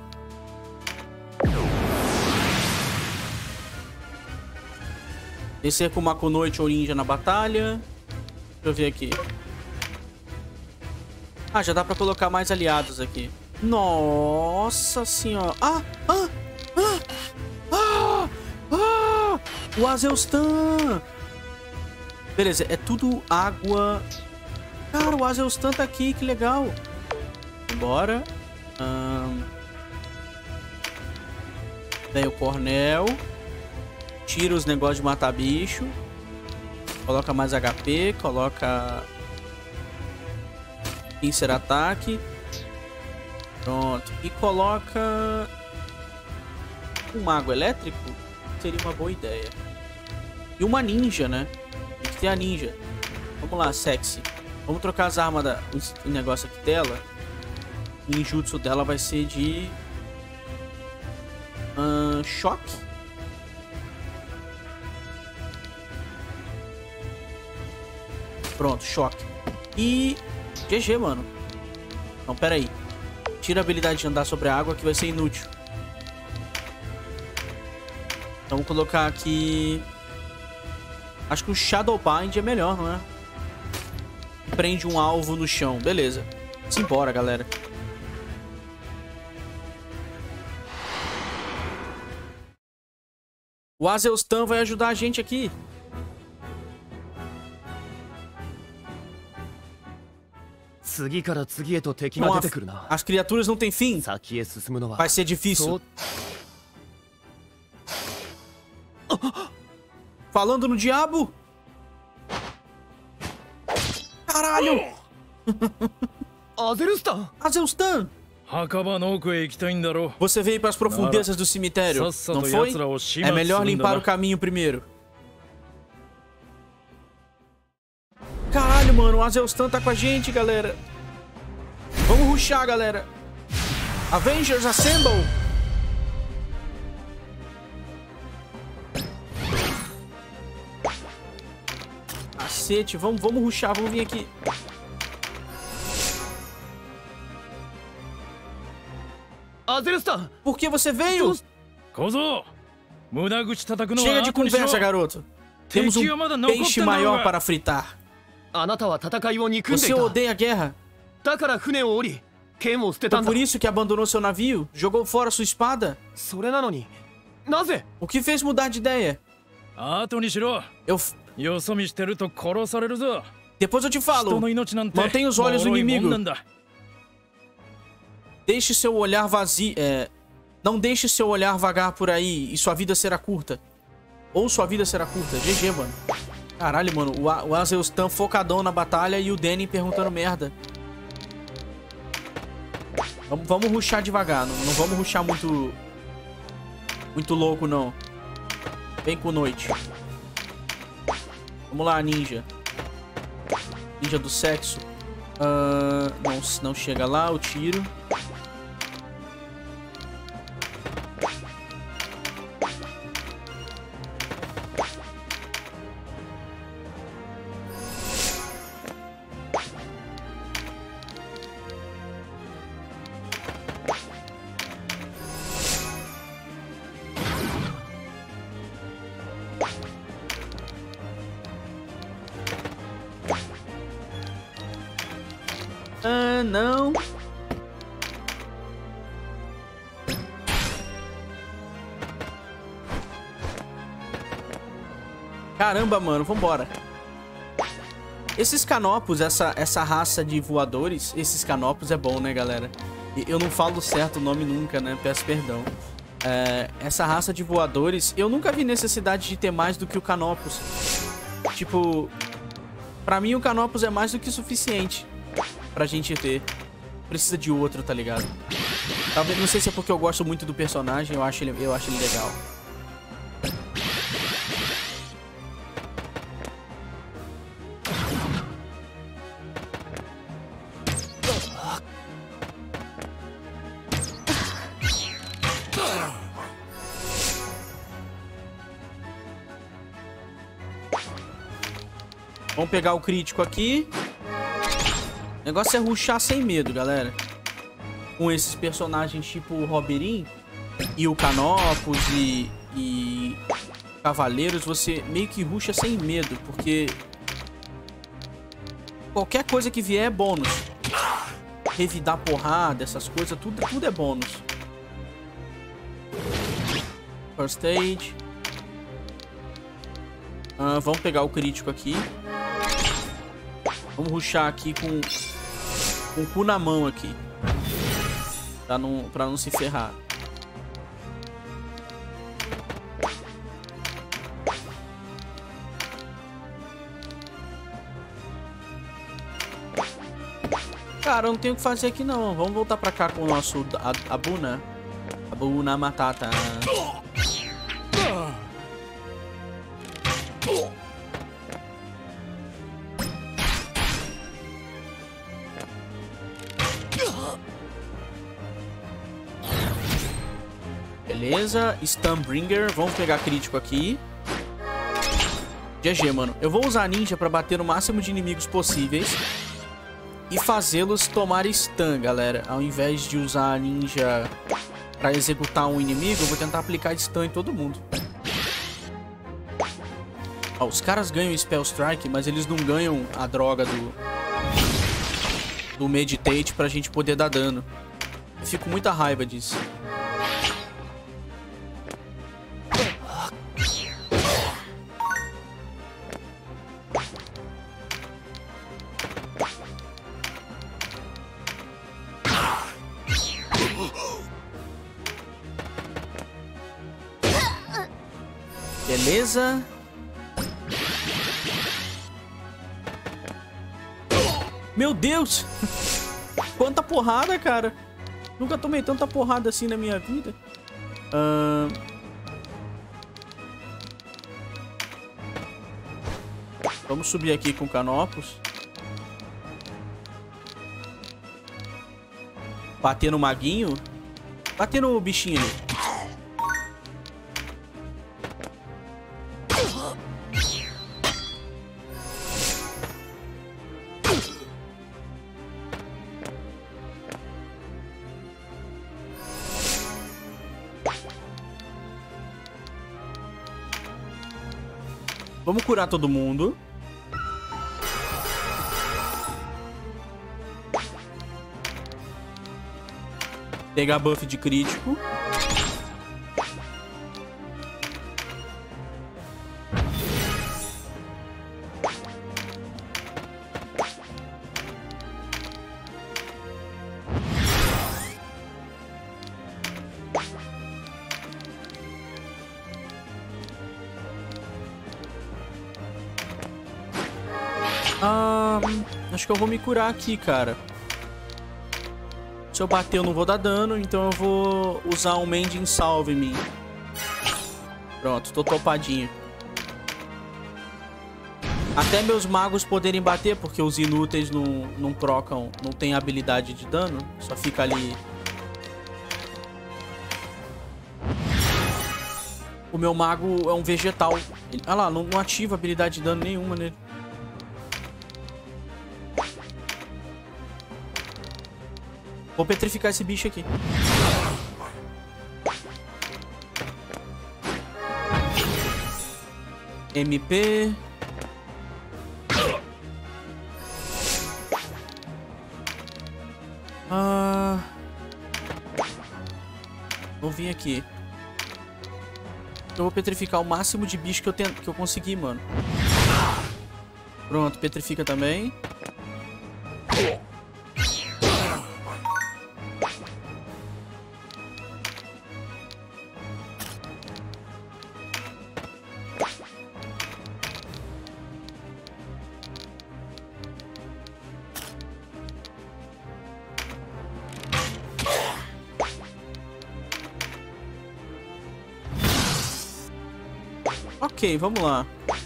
Descer com Makunoite Orinja na batalha. Deixa eu ver aqui. Ah, já dá pra colocar mais aliados aqui. Nossa senhora. O Azeustan. Beleza, é tudo água. Cara, o Azeustan tá aqui, que legal. Bora. Vem o Cornel. Tira os negócios de matar bicho. Coloca mais HP. Coloca Pincer Ataque. Pronto. E coloca um mago elétrico. Seria uma boa ideia. E uma ninja, né? Tem que ter a ninja. Vamos lá, sexy. Vamos trocar as armas o negócio aqui dela. O ninjutsu dela vai ser de choque. Pronto, choque. E GG, mano. Não, pera aí. Tira a habilidade de andar sobre a água, que vai ser inútil. Então vou colocar aqui. Acho que o Shadow Bind é melhor, não é? Prende um alvo no chão. Beleza. Simbora, galera. O Azeustan vai ajudar a gente aqui. Não, as criaturas não têm fim. Vai ser difícil. Falando no diabo. Caralho. Azeustan. Você veio para as profundezas do cemitério, não foi? É melhor limpar o caminho primeiro. Caralho, mano, o Azeustan tá com a gente, galera. Vamos rushar, galera. Avengers Assemble. Cacete, vamos rushar, vamos vir aqui. Por que você veio? Chega de conversa, garoto. Temos um peixe maior para fritar. Você odeia a guerra. Foi por isso que abandonou seu navio? Jogou fora sua espada? O que fez mudar de ideia? Depois eu te falo. Mantenha os olhos no inimigo. Deixe seu olhar vazio... Não deixe seu olhar vagar por aí e sua vida será curta. Ou sua vida será curta. GG, mano. Caralho, mano. O Azeus tão focadão na batalha e o Danny perguntando merda. Vamos rushar devagar. Não vamos rushar muito... Muito louco, não. Vem com noite. Vamos lá, ninja. Ninja do sexo. Não chega lá o tiro. Não. Caramba, mano, vambora. Esses canopos, essa raça de voadores, esses canopos é bom, né, galera? Eu não falo certo o nome nunca, né? Peço perdão. Essa raça de voadores, eu nunca vi necessidade de ter mais do que o Canopus. Tipo, pra mim o Canopus é mais do que suficiente pra gente ter. Precisa de outro, tá ligado? Talvez, não sei se é porque eu gosto muito do personagem, eu acho ele legal. Vamos pegar o crítico aqui. O negócio é rushar sem medo, galera. Com esses personagens tipo o Robirin e o Canopus e Cavaleiros, você meio que rusha sem medo, porque qualquer coisa que vier é bônus. Revidar porrada, essas coisas, tudo é bônus. First aid. Vamos pegar o crítico aqui. Vamos rushar aqui com o cu na mão aqui. Pra não se ferrar. Cara, eu não tenho o que fazer aqui não. Vamos voltar pra cá com o nosso Abuna. Abuna Matata. Beleza, Stunbringer. Vamos pegar crítico aqui. GG, mano. Eu vou usar a ninja pra bater no máximo de inimigos possíveis e fazê-los tomar stun, galera. Ao invés de usar a ninja pra executar um inimigo, eu vou tentar aplicar stun em todo mundo. Ó, os caras ganham Spell Strike, mas eles não ganham a droga do Meditate pra gente poder dar dano. Eu fico com muita raiva disso. Beleza. Meu Deus! Quanta porrada, cara! Nunca tomei tanta porrada assim na minha vida. Vamos subir aqui com o Canopus. Bater no maguinho. Bater no bichinho ali. Vamos curar todo mundo. Pegar buff de crítico. Acho que eu vou me curar aqui, cara. Se eu bater, eu não vou dar dano, então eu vou usar um Mending Salve em mim. Pronto, tô topadinho. Até meus magos poderem bater, porque os inúteis não trocam, não tem habilidade de dano. Só fica ali. O meu mago é um vegetal. Ah lá, não ativa habilidade de dano nenhuma nele. Vou petrificar esse bicho aqui. MP. Vou vir aqui. Eu vou petrificar o máximo de bicho que eu conseguir, mano. Pronto, petrifica também. Ok, vamos lá.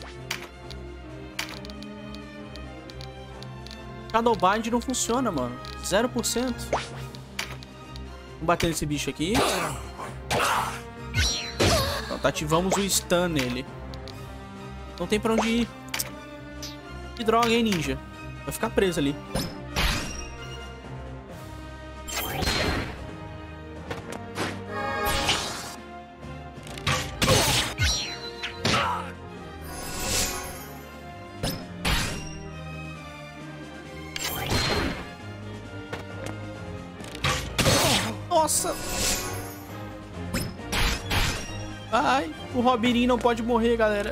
Shadowbind não funciona, mano. 0%. Vamos bater nesse bicho aqui. Pronto, ativamos o stun nele. Não tem pra onde ir. Que droga, hein, ninja? Vai ficar preso ali. Nossa! Ai, o Robirin não pode morrer, galera.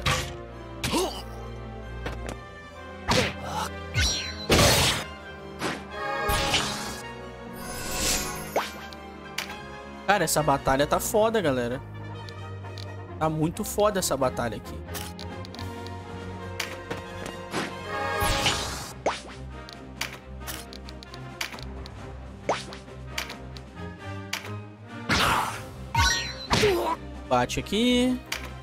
Cara, essa batalha tá foda, galera. Tá muito foda essa batalha aqui. Bate aqui.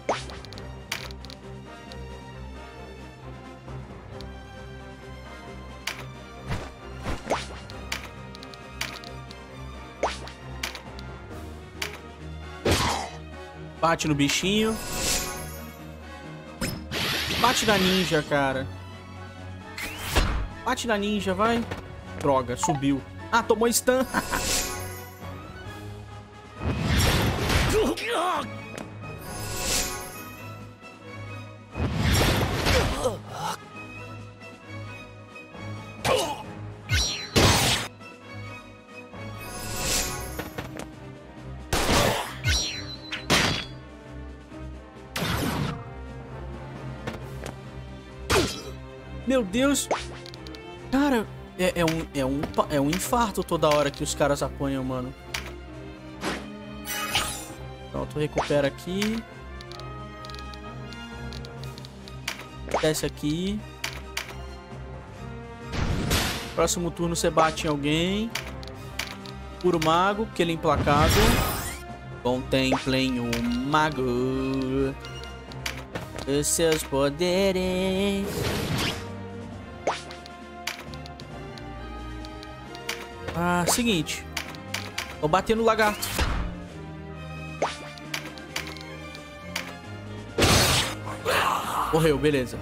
Bate no bichinho. Bate na ninja, cara. Bate na ninja, vai. Droga, subiu. Ah, tomou stun. Meu Deus. Cara, é um infarto toda hora que os caras apanham, mano. Pronto, recupera aqui. Desce aqui. Próximo turno você bate em alguém. Cura o mago, porque ele é implacável. Contemplem o mago. Os seus poderes. Ah, seguinte. Vou bater no lagarto. Morreu, beleza.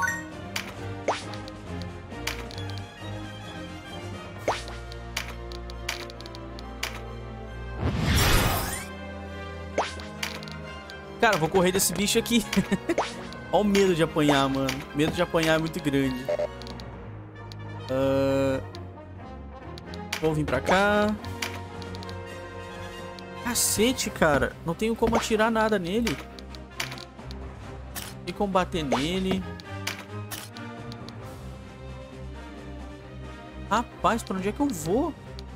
Cara, vou correr desse bicho aqui. Olha o medo de apanhar, mano. O medo de apanhar é muito grande. Vou vir pra cá. Cacete, cara. Não tenho como atirar nada nele. Não tem como bater nele. Rapaz, pra onde é que eu vou?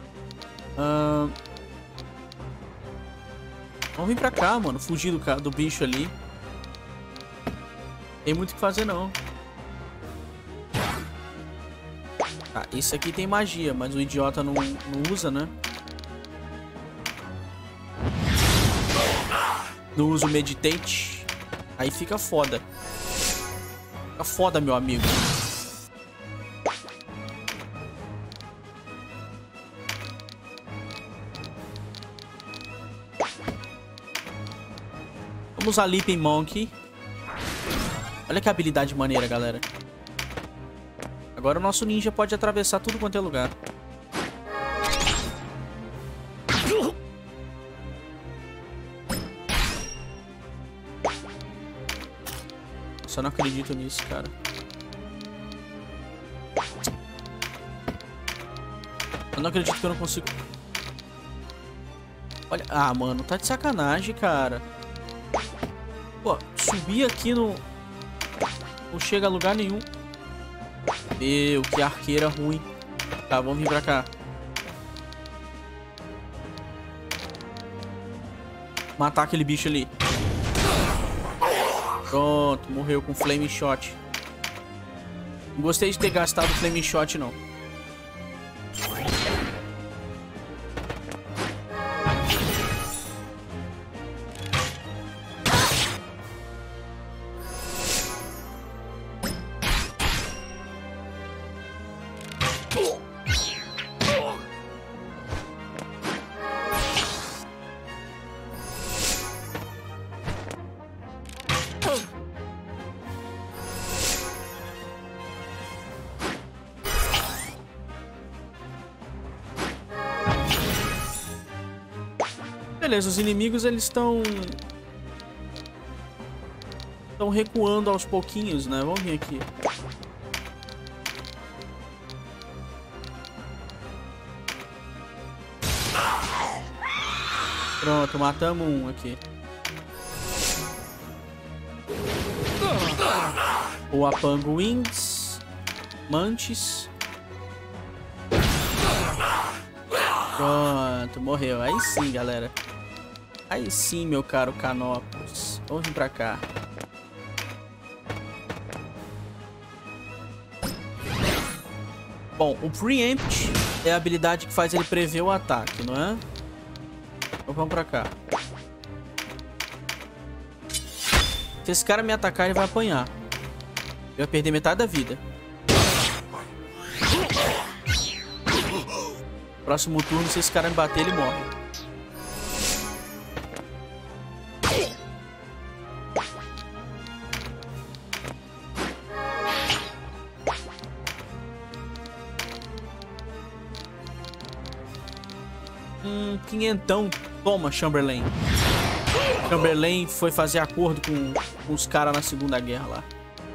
Vamos vir pra cá, mano. Fugir do bicho ali. Tem muito o que fazer, não. Tá, esse aqui tem magia, mas o idiota não usa, né? Não usa o Meditate. Aí fica foda. Fica foda, meu amigo. Vamos usar Leaping Monkey. Olha que habilidade maneira, galera. Agora o nosso ninja pode atravessar tudo quanto é lugar. Só não acredito nisso, cara. Eu não acredito que eu não consigo. Olha. Ah, mano, tá de sacanagem, cara. Pô, subir aqui no... Não chega a lugar nenhum. Meu, que arqueira ruim. Tá, vamos vir pra cá. Matar aquele bicho ali. Pronto, morreu com Flame Shot. Não gostei de ter gastado Flame Shot, não. Beleza, os inimigos eles estão recuando aos pouquinhos, né? Vamos vir aqui. Pronto, matamos um aqui. O Apanguins. Mantis. Pronto, morreu. Aí sim, galera. Aí sim, meu caro Canopus. Vamos vir pra cá. Bom, o Preempt é a habilidade que faz ele prever o ataque, não é? Então vamos pra cá. Se esse cara me atacar, ele vai apanhar. Ele vai perder metade da vida. Próximo turno, se esse cara me bater, ele morre. Quinhentão. Toma, Chamberlain. Chamberlain foi fazer acordo com os caras na Segunda Guerra lá.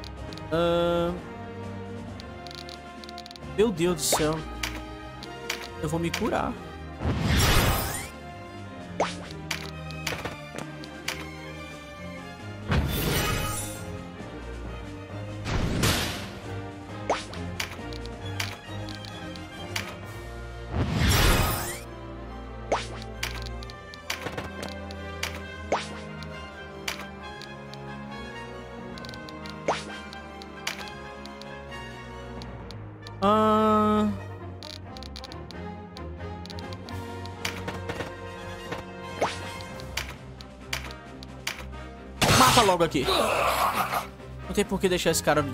Meu Deus do céu. Eu vou me curar. Mata logo aqui. Não tem por que deixar esse cara...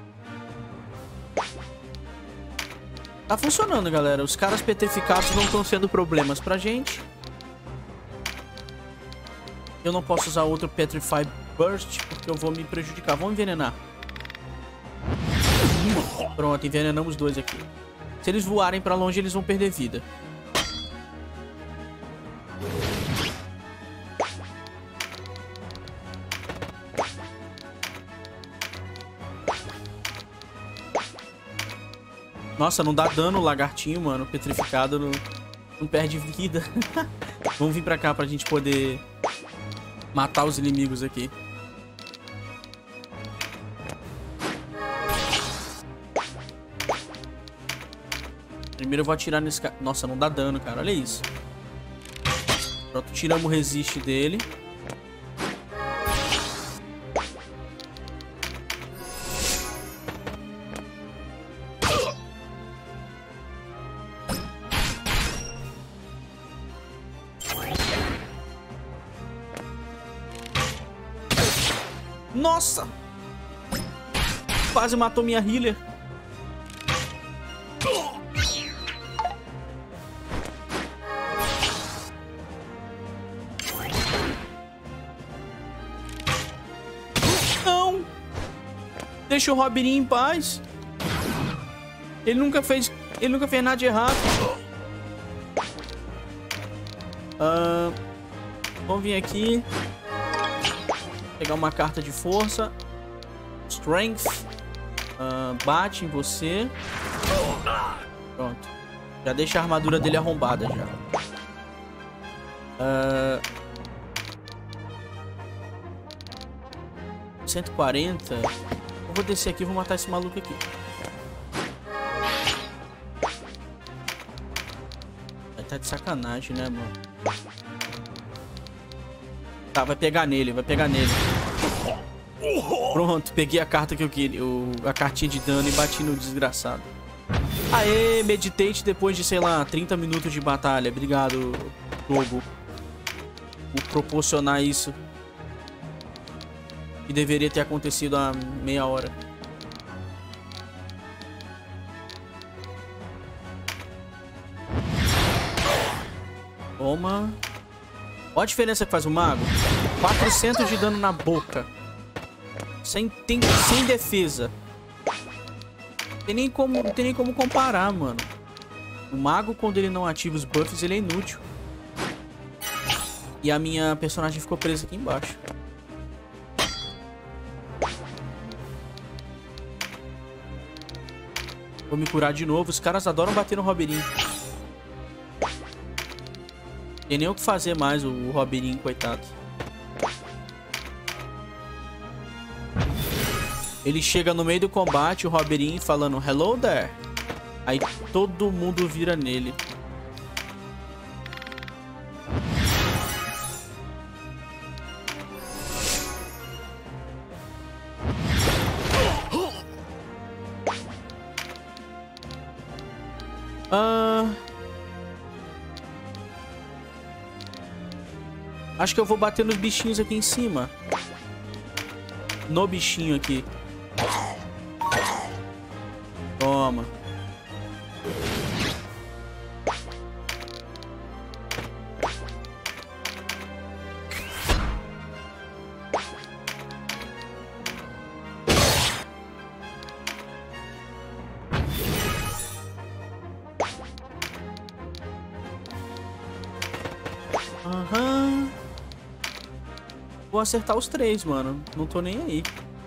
Tá funcionando, galera. Os caras petrificados não estão sendo problemas pra gente. Eu não posso usar outro Petrify Burst porque eu vou me prejudicar. Vamos envenenar. Pronto, envenenamos dois aqui. Se eles voarem pra longe, eles vão perder vida. Nossa, não dá dano o lagartinho, mano. Petrificado não perde vida. Vamos vir pra cá pra gente poder matar os inimigos aqui. Primeiro eu vou atirar nesse cara. Nossa, não dá dano, cara. Olha isso. Pronto, tiramos o resiste dele. Nossa! Quase matou minha healer. Não! Deixa o Robin em paz. Ele nunca fez nada de errado. Vamos vir aqui. Pegar uma carta de força. Strength. Bate em você. Pronto. Já deixa a armadura dele arrombada já. 140. Eu vou descer aqui e vou matar esse maluco aqui. Tá de sacanagem, né, mano? Tá, vai pegar nele, vai pegar nele. Pronto, peguei a carta que eu queria. A cartinha de dano e bati no desgraçado. Aê, meditate depois de, sei lá, 30 minutos de batalha. Obrigado, jogo, por proporcionar isso. Que deveria ter acontecido há meia hora. Toma. Olha a diferença que faz o mago. 400 de dano na boca. Sem defesa. Não tem nem como comparar, mano. O mago, quando ele não ativa os buffs, ele é inútil. E a minha personagem ficou presa aqui embaixo. Vou me curar de novo. Os caras adoram bater no Robirinho. Tem nem o que fazer mais o Robirinho, coitado. Ele chega no meio do combate, o Robirinho falando hello there. Aí todo mundo vira nele. Acho que eu vou bater nos bichinhos aqui em cima. No bichinho aqui. Toma. Aham. Vou acertar os três, mano. Não tô nem aí.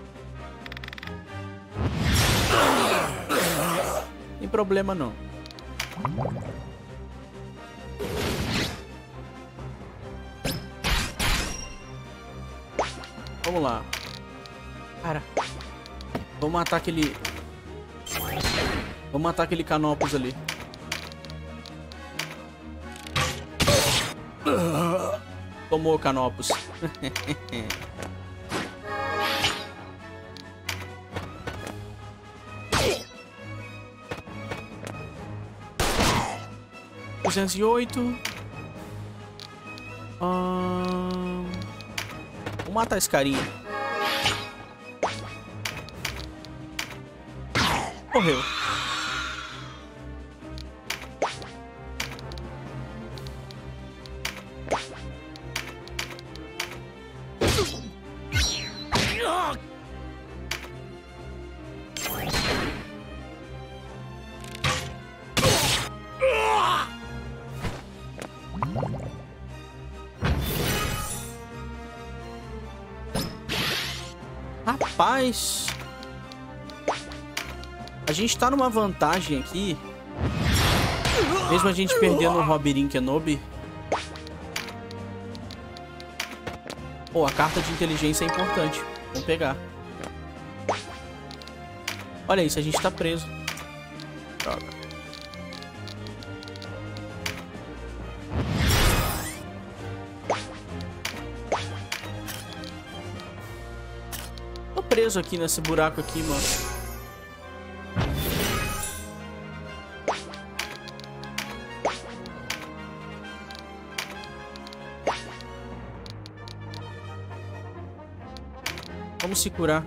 Tem problema não. Vamos lá. Cara. Vou matar aquele... Vou matar aquele Canopus ali. Tomou o Canopus. ...208... Vou matar esse carinha. Morreu. Rapaz, a gente tá numa vantagem aqui. Mesmo a gente perdendo o Robirin Kenobi. Pô, a carta de inteligência é importante. Vamos pegar. Olha isso, a gente tá preso. Droga. Tô preso aqui nesse buraco aqui, mano. Vamos deve se curar.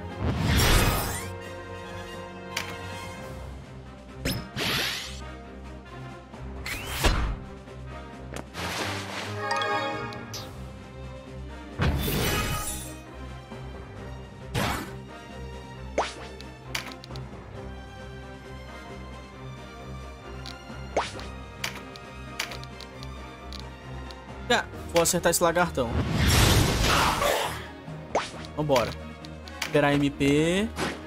Vou acertar esse lagartão. Vambora. Esperar MP.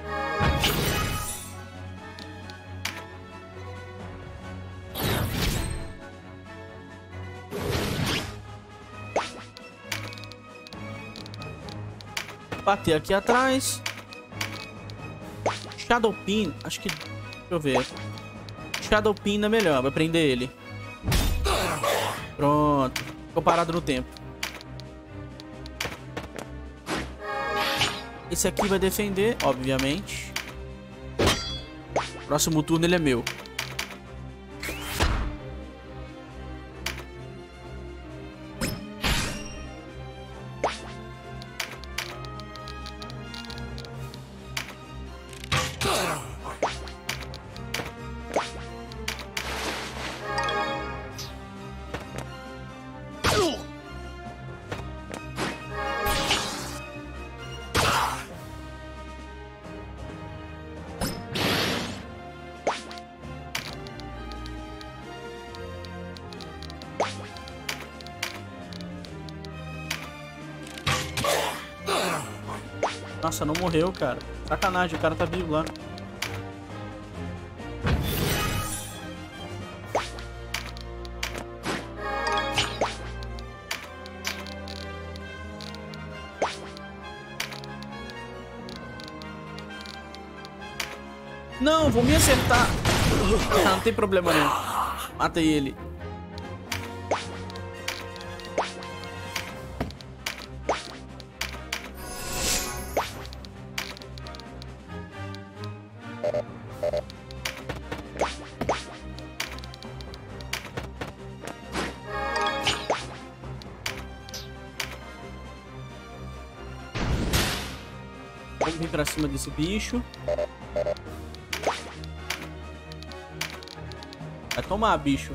Bater aqui atrás. Shadow Pin. Acho que... Deixa eu ver. Shadow Pin é melhor. Vai prender ele. Pronto. Ficou parado no tempo. Esse aqui vai defender, obviamente. Próximo turno ele é meu. Nossa, não morreu, cara. Sacanagem, o cara tá vivo lá. Não, vou me acertar. Ah, não tem problema não. Matei ele. Vamos vir pra cima desse bicho. Vai tomar, bicho.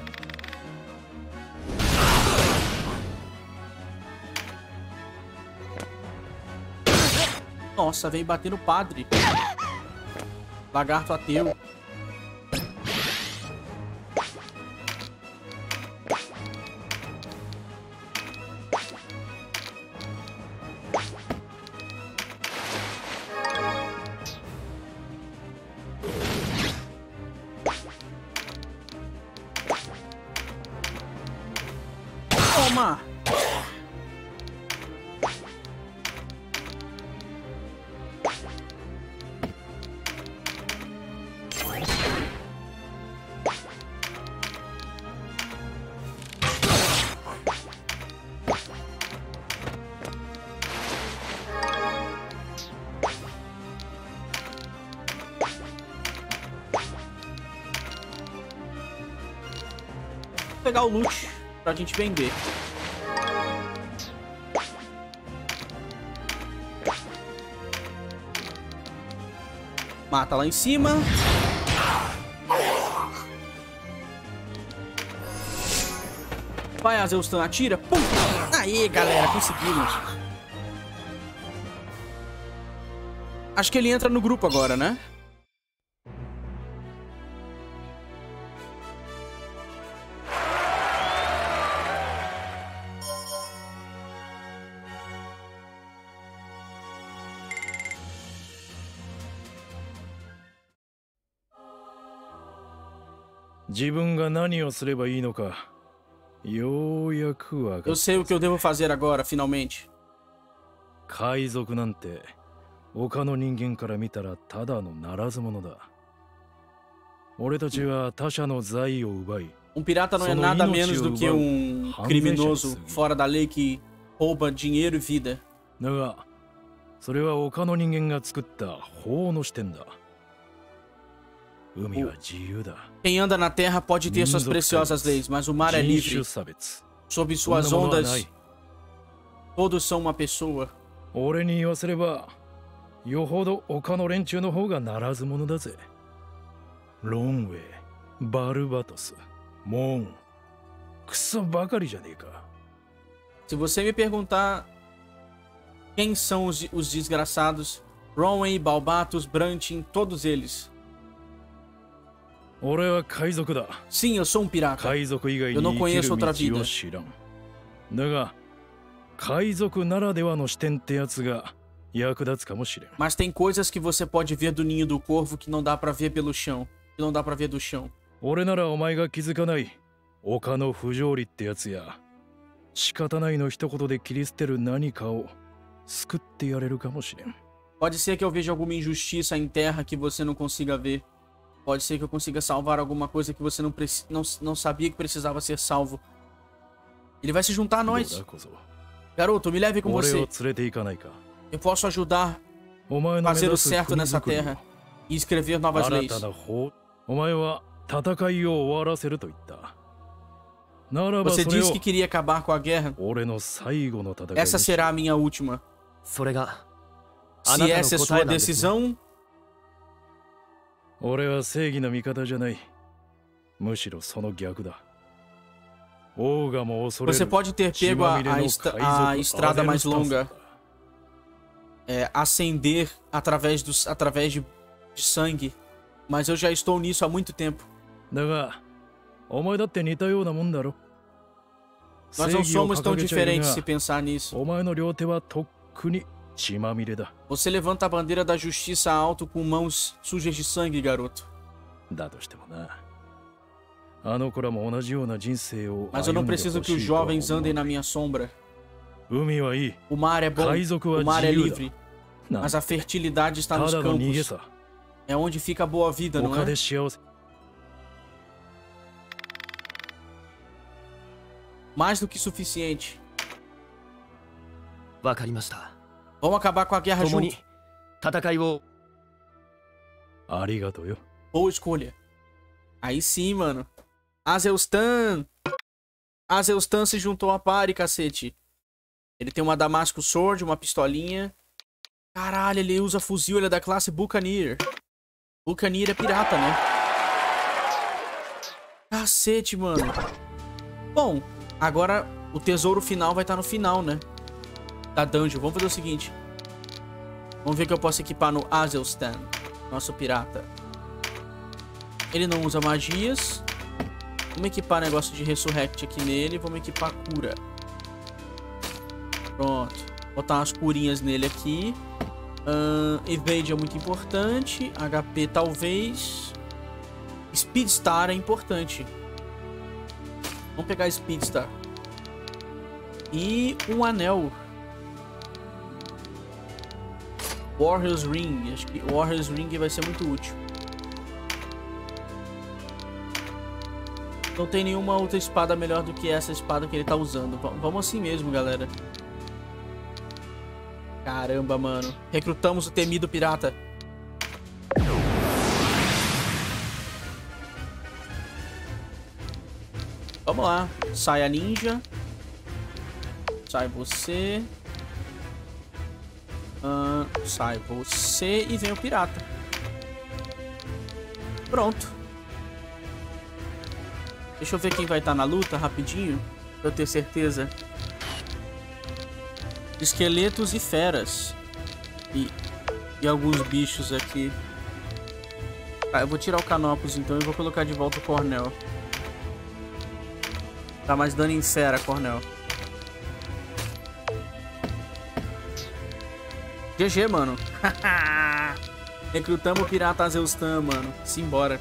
Nossa, veio bater no padre. Lagarto ateu. Toma! Vou pegar o loot pra gente vender. Mata lá em cima. Vai, Azeustan, atira. Pum! Aí, galera, conseguimos. Acho que ele entra no grupo agora, né? Eu sei o que eu devo fazer agora, finalmente. Um pirata não é nada menos do que um criminoso fora da lei que rouba dinheiro e vida. Quem anda na terra pode ter suas preciosas leis, mas o mar é livre. Sob suas ondas, todos são uma pessoa. よほど他の連中の方がならず者だぜ。ロンウェイ、バルバトス、モン、クソばかりじゃねえか。 Se você me perguntar quem são os desgraçados, Ronway, Balbatus, Brantin, todos eles. 俺は海賊だ。 Sim, eu sou um pirata. 海賊以外 Eu に não 生き conheço る outra 道 vida. を知らん。だが、海賊ならではの視点ってやつが役立つかもしれん。 Mas tem coisas que você pode ver do ninho do corvo que não dá pra ver pelo chão. Que não dá pra ver do chão. 俺ならお前が気づかない丘の不条理ってやつや仕方ないの一言で切り捨てる何かを救ってやれるかもしれん。 Pode ser que eu veja alguma injustiça em terra que você não consiga ver. Pode ser que eu consiga salvar alguma coisa que você não sabia que precisava ser salvo. Ele vai se juntar a nós. Garoto, me leve com você. Eu posso ajudar a fazer o certo nessa terra e escrever novas leis. Você disse que queria acabar com a guerra. Essa será a minha última. Se essa é sua decisão... Você pode ter pego a estrada mais longa. Ascender através de sangue. Mas eu já estou nisso há muito tempo. Nós não somos tão diferentes se pensar nisso. Você levanta a bandeira da justiça alto com mãos sujas de sangue, garoto. Mas eu não preciso que os jovens andem na minha sombra. O mar é bom, o mar é livre. Mas a fertilidade está nos campos. É onde fica a boa vida, não é? Mais do que suficiente. Vamos acabar com a guerra junto. Boa escolha. Aí sim, mano. Azeustan! Azeustan se juntou a pare, cacete. Ele tem uma Damasco Sword, uma pistolinha. Caralho, ele usa fuzil, ele é da classe Buccaneer. Buccaneer é pirata, né? Cacete, mano. Bom, agora o tesouro final vai estar no final, né? Da dungeon. Vamos fazer o seguinte. Vamos ver o que eu posso equipar no Azeustan, nosso pirata. Ele não usa magias. Vamos equipar negócio de Resurrect aqui nele. Vamos equipar cura. Pronto. Botar umas curinhas nele aqui. Evade é muito importante. HP talvez. Speedstar é importante. Vamos pegar Speedstar. E um anel. Warrior's Ring. Acho que Warrior's Ring vai ser muito útil. Não tem nenhuma outra espada melhor do que essa espada que ele tá usando. Vamos assim mesmo, galera. Caramba, mano. Recrutamos o temido pirata. Vamos lá. Sai a ninja. Sai você. Sai você e vem o pirata. Pronto. Deixa eu ver quem vai estar na luta rapidinho, pra eu ter certeza. Esqueletos e feras. E alguns bichos aqui. Tá, eu vou tirar o Canopus então e vou colocar de volta o Cornel. Tá mais dano em fera, Cornel. GG, mano. Recrutamos o pirata Azeustan, mano. Simbora.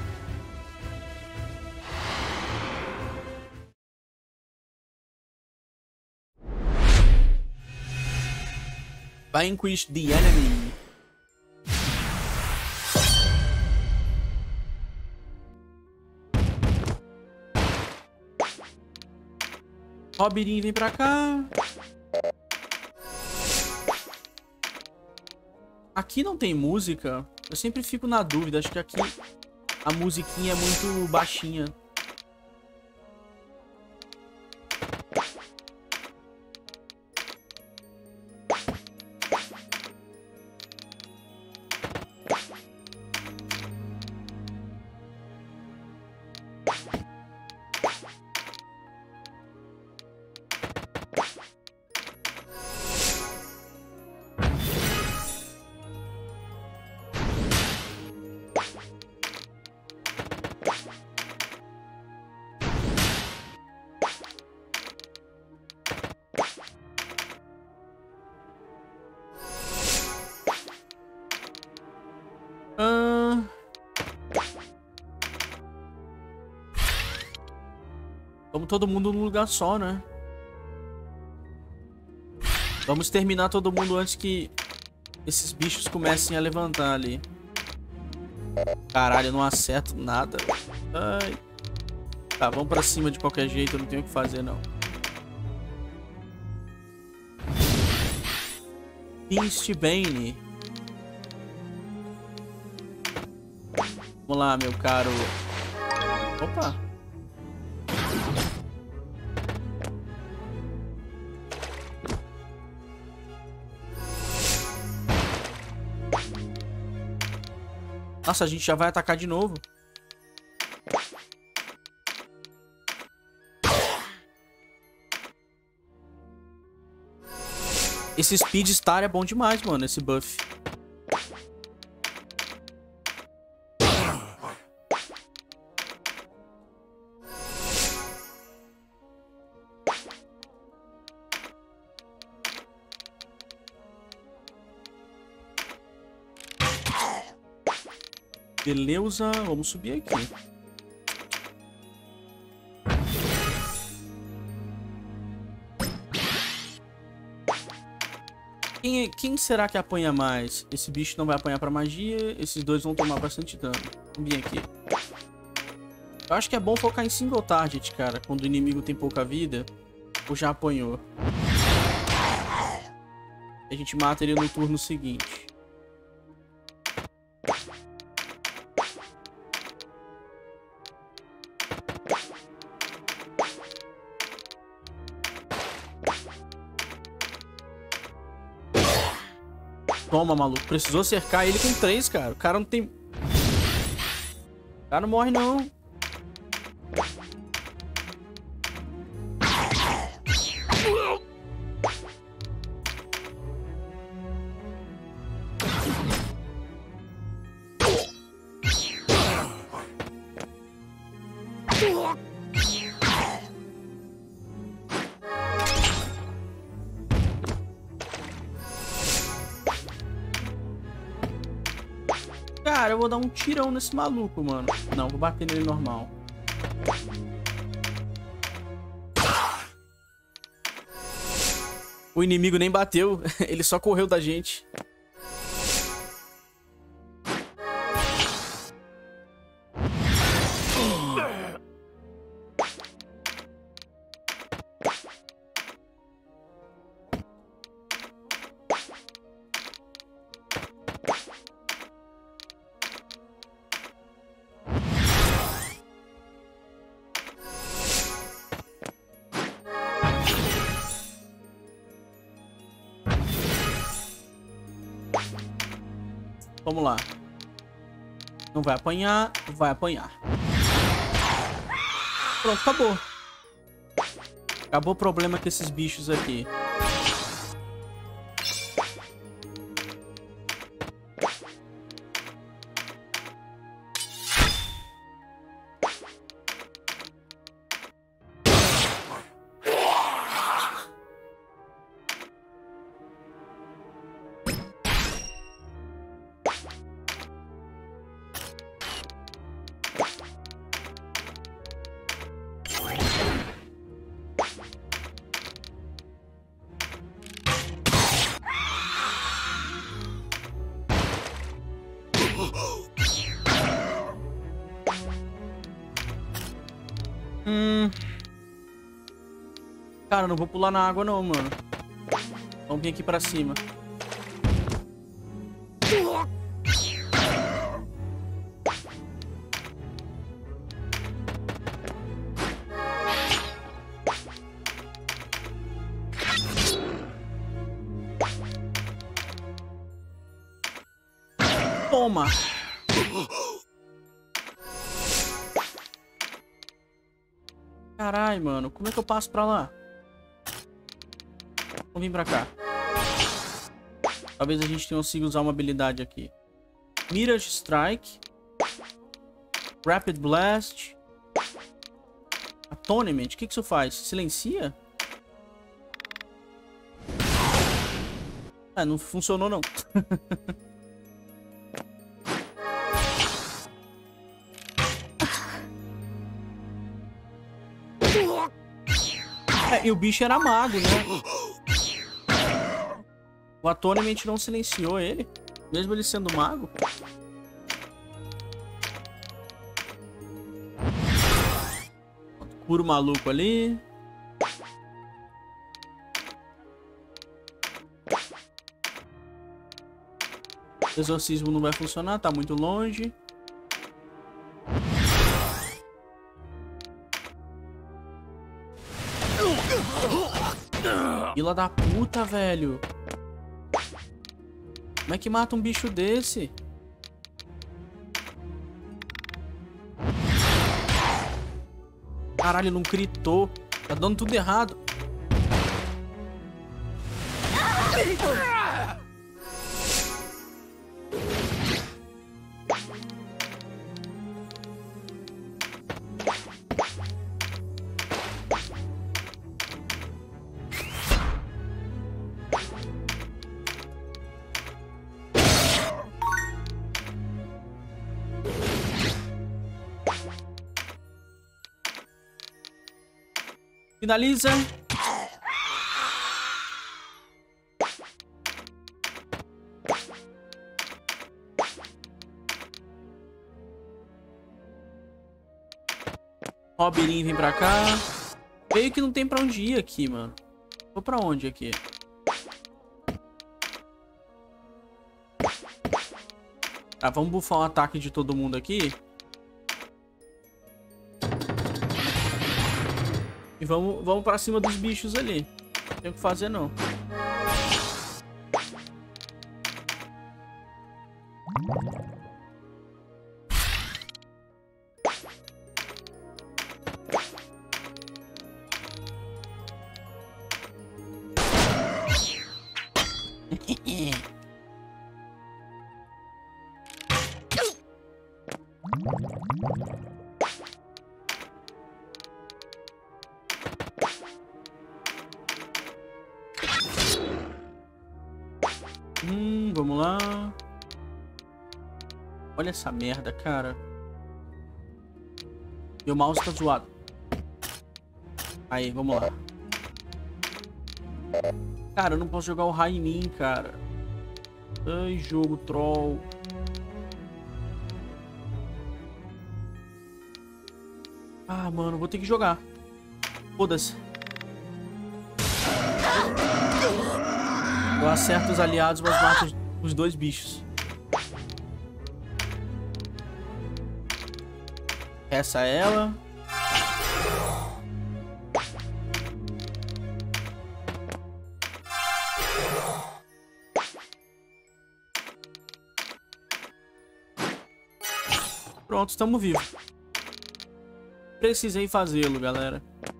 Vanquish the enemy. Robirinho, vem pra cá. Aqui não tem música. Eu sempre fico na dúvida. Acho que aqui a musiquinha é muito baixinha. Vamos todo mundo num lugar só, né? Vamos terminar todo mundo antes que esses bichos comecem a levantar ali. Caralho, eu não acerto nada. Ai. Tá, vamos pra cima de qualquer jeito, eu não tenho o que fazer, não. Beastbane. Vamos lá, meu caro. Opa. Nossa, a gente já vai atacar de novo. Esse Speed Star é bom demais, mano, esse buff. Beleza, vamos subir aqui. Quem será que apanha mais? Esse bicho não vai apanhar pra magia. Esses dois vão tomar bastante dano. Vamos vir aqui. Eu acho que é bom focar em single target, cara. Quando o inimigo tem pouca vida. Ou já apanhou. A gente mata ele no turno seguinte. Toma, maluco. Precisou cercar ele com 3, cara. O cara não tem... O cara não morre, não. Cara, eu vou dar um tirão nesse maluco, mano. Não, vou bater nele normal. O inimigo nem bateu. Ele só correu da gente. Vamos lá. Não vai apanhar, vai apanhar. Pronto, acabou. Acabou o problema com esses bichos aqui. Cara, não vou pular na água não, mano. Vamos vir aqui pra cima. Toma! Caralho, mano. Como é que eu passo pra lá? Vamos vir pra cá. Talvez a gente consiga usar uma habilidade aqui. Mirage Strike. Rapid Blast. Atonement. O que isso faz? Silencia? Ah, não funcionou não. É, e o bicho era mago, né? O Atonement não silenciou ele, mesmo ele sendo mago. Cura o maluco ali. Exorcismo não vai funcionar, tá muito longe. Fila da puta, velho. Como é que mata um bicho desse? Caralho, não gritou. Tá dando tudo errado. Finaliza. Robirinho vem pra cá. Meio que não tem pra onde ir aqui, mano. Vou pra onde aqui? Tá, vamos bufar um ataque de todo mundo aqui. E vamos pra cima dos bichos ali. Não tem o que fazer, não. Vamos lá. Olha essa merda, cara. Meu mouse tá zoado. Aí, vamos lá. Cara, eu não posso jogar o raio em mim, cara. Ai, jogo troll. Ah, mano, vou ter que jogar. Foda-se. Eu acerto os aliados, mas mato os dois bichos. Essa é ela. Pronto, estamos vivos. Precisei fazê-lo, galera.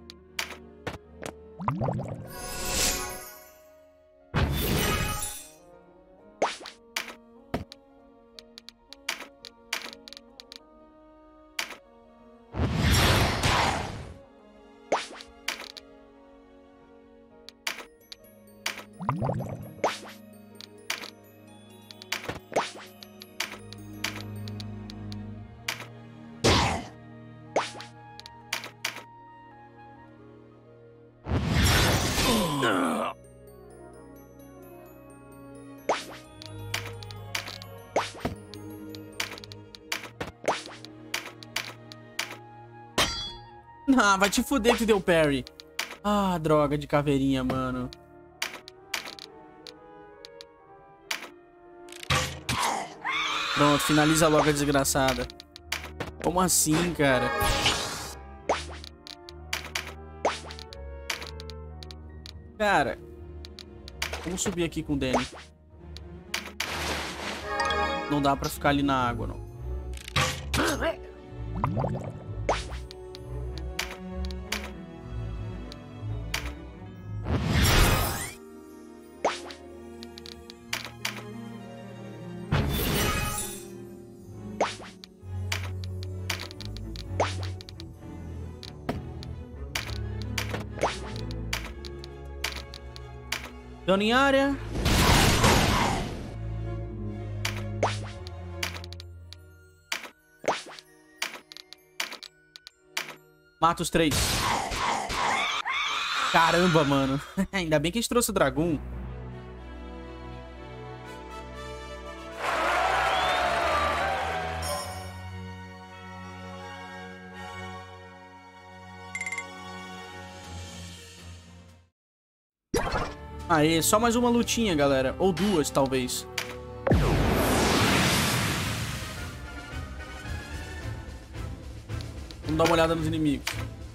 Ah, vai te fuder que deu parry. Ah, droga de caveirinha, mano. Pronto, finaliza logo a desgraçada. Como assim, cara? Cara, vamos subir aqui com o Danny. Não dá pra ficar ali na água, não. Dano em área. Mata os três. Caramba, mano. Ainda bem que a gente trouxe o Dragoon. Aê, só mais uma lutinha, galera. Ou duas, talvez. Vamos dar uma olhada nos inimigos.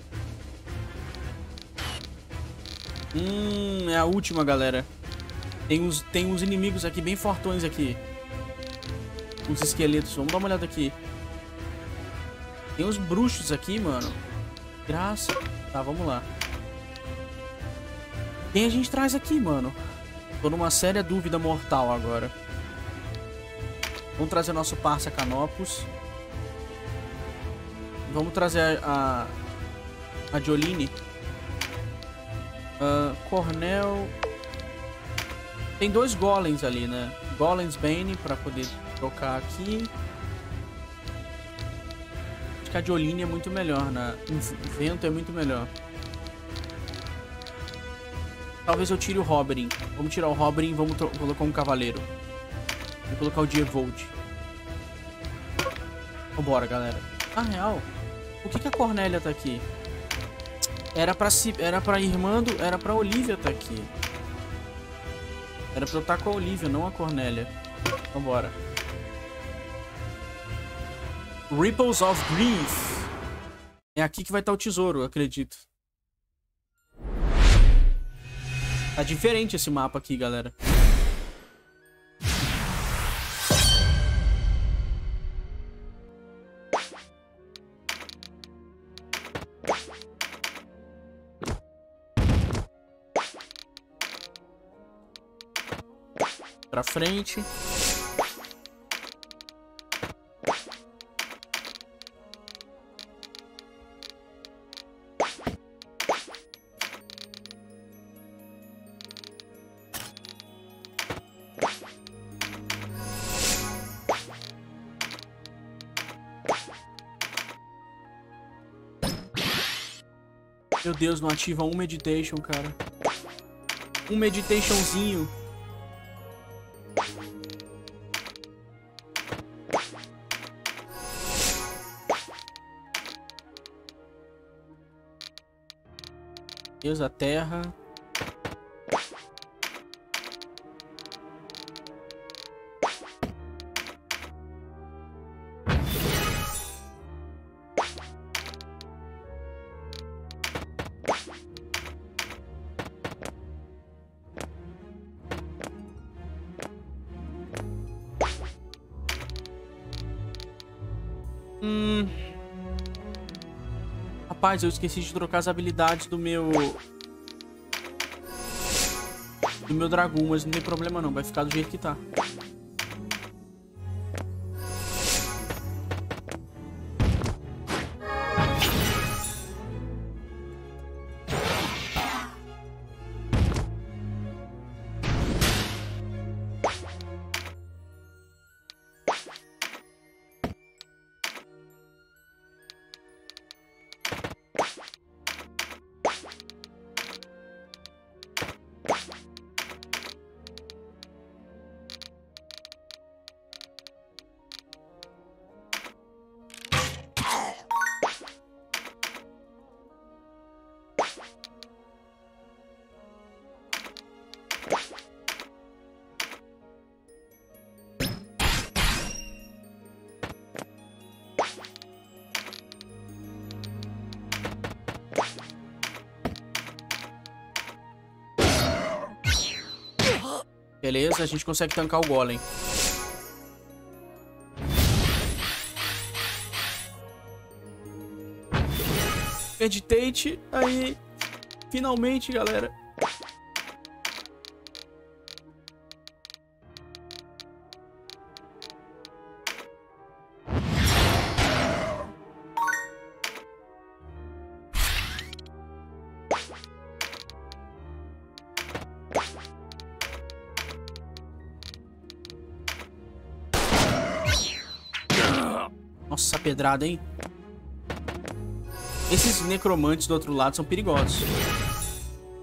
É a última, galera. Tem uns inimigos aqui bem fortões aqui. Uns esqueletos. Vamos dar uma olhada aqui. Tem uns bruxos aqui, mano. Graça. Tá, vamos lá. Quem a gente traz aqui, mano? Tô numa séria dúvida mortal agora. Vamos trazer nosso parça Canopus. Vamos trazer a Jolene. Cornel. Tem dois golems ali, né? Golems Bane pra poder trocar aqui. Acho que a Jolene é muito melhor, né? O vento é muito melhor. Talvez eu tire o Hoberin. Vamos tirar o Hoberin e vamos colocar um cavaleiro. Vou colocar o Dievold. Vambora, galera. Na real, por que a Cornélia tá aqui? Era pra Irmando, era pra Olivia tá aqui. Era pra eu estar com a Olivia, não a Cornélia. Vambora. Ripples of Grief. É aqui que vai estar o tesouro, eu acredito. Tá diferente esse mapa aqui, galera. Pra frente. Meu Deus, não ativa um meditation, cara. Um meditationzinho. Deus, a terra. Rapaz, eu esqueci de trocar as habilidades do meu Dragoon, mas não tem problema não, vai ficar do jeito que tá. Beleza, a gente consegue tancar o Golem. Meditate, aí, finalmente, galera. Nossa, pedrada, hein? Esses necromantes do outro lado são perigosos.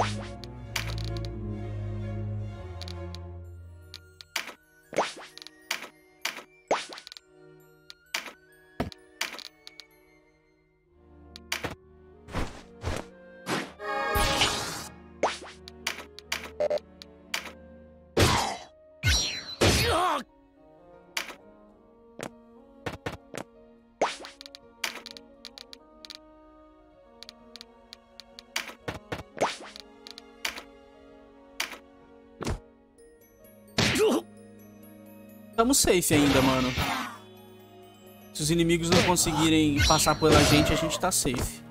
Estamos safe ainda, mano. Se os inimigos não conseguirem passar pela gente, a gente tá safe.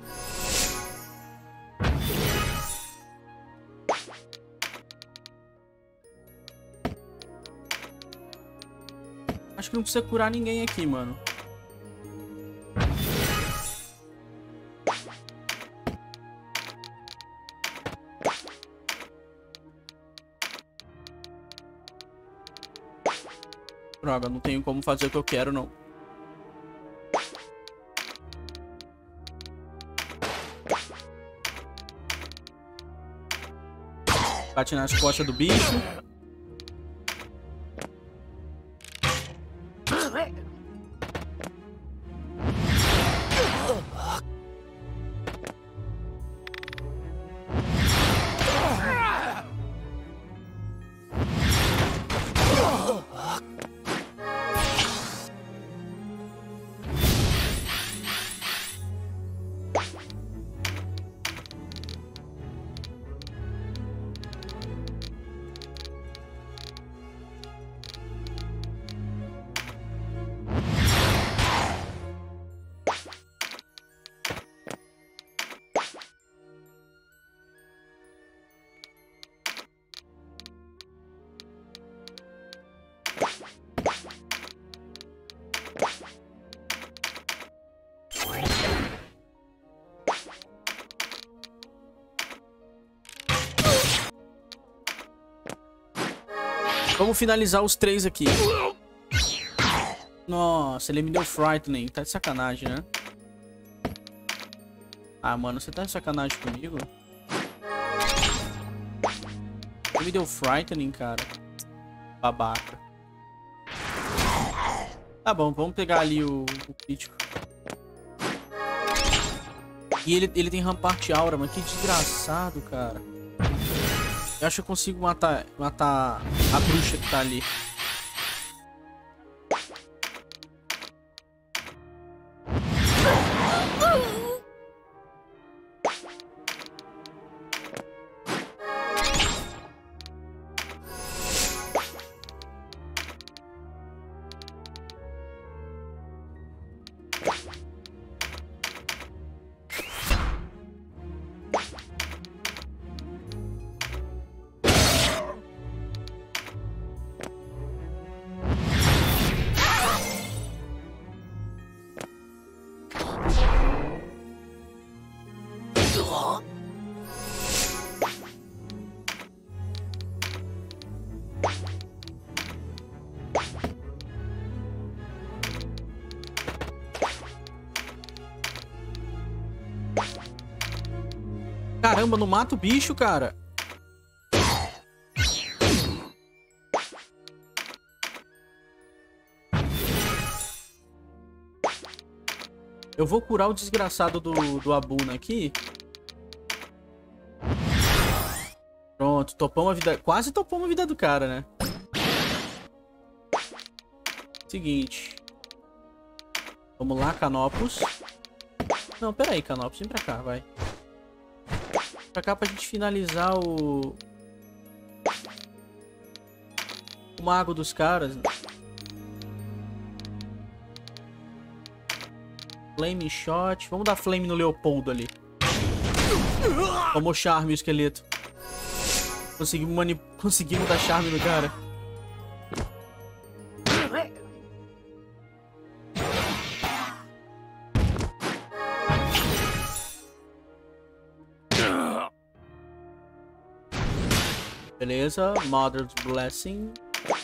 Acho que não precisa curar ninguém aqui, mano. Droga, não tenho como fazer o que eu quero, não. Bate nas costas do bicho. Vamos finalizar os 3 aqui. Nossa, ele me deu frightening. Tá de sacanagem, né? Ah, mano, você tá de sacanagem comigo? Ele me deu frightening, cara. Babaca. Tá bom, vamos pegar ali o crítico. E ele tem Rampart Aura, mas que desgraçado, cara. Eu acho que eu consigo matar a bruxa que tá ali. Caramba, não mata o bicho, cara. Eu vou curar o desgraçado do Abuna aqui. Pronto, topamos a vida. Quase topamos a vida do cara, né? Seguinte. Vamos lá, Canopus. Não, pera aí, Canopus. Vem pra cá, vai. Pra cá pra gente finalizar o mago dos caras. Flame Shot. Vamos dar Flame no Leopoldo ali. Tomou Charme o esqueleto. Conseguimos dar Charme no cara. Beleza, Mother's Blessing.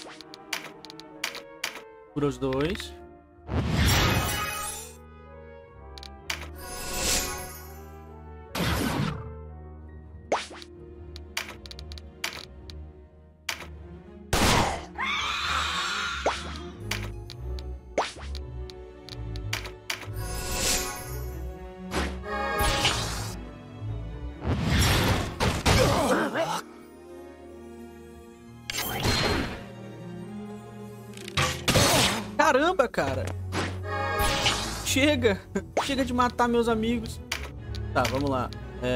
Cura os 2. Caramba, cara. Chega. Chega de matar meus amigos. Tá, vamos lá.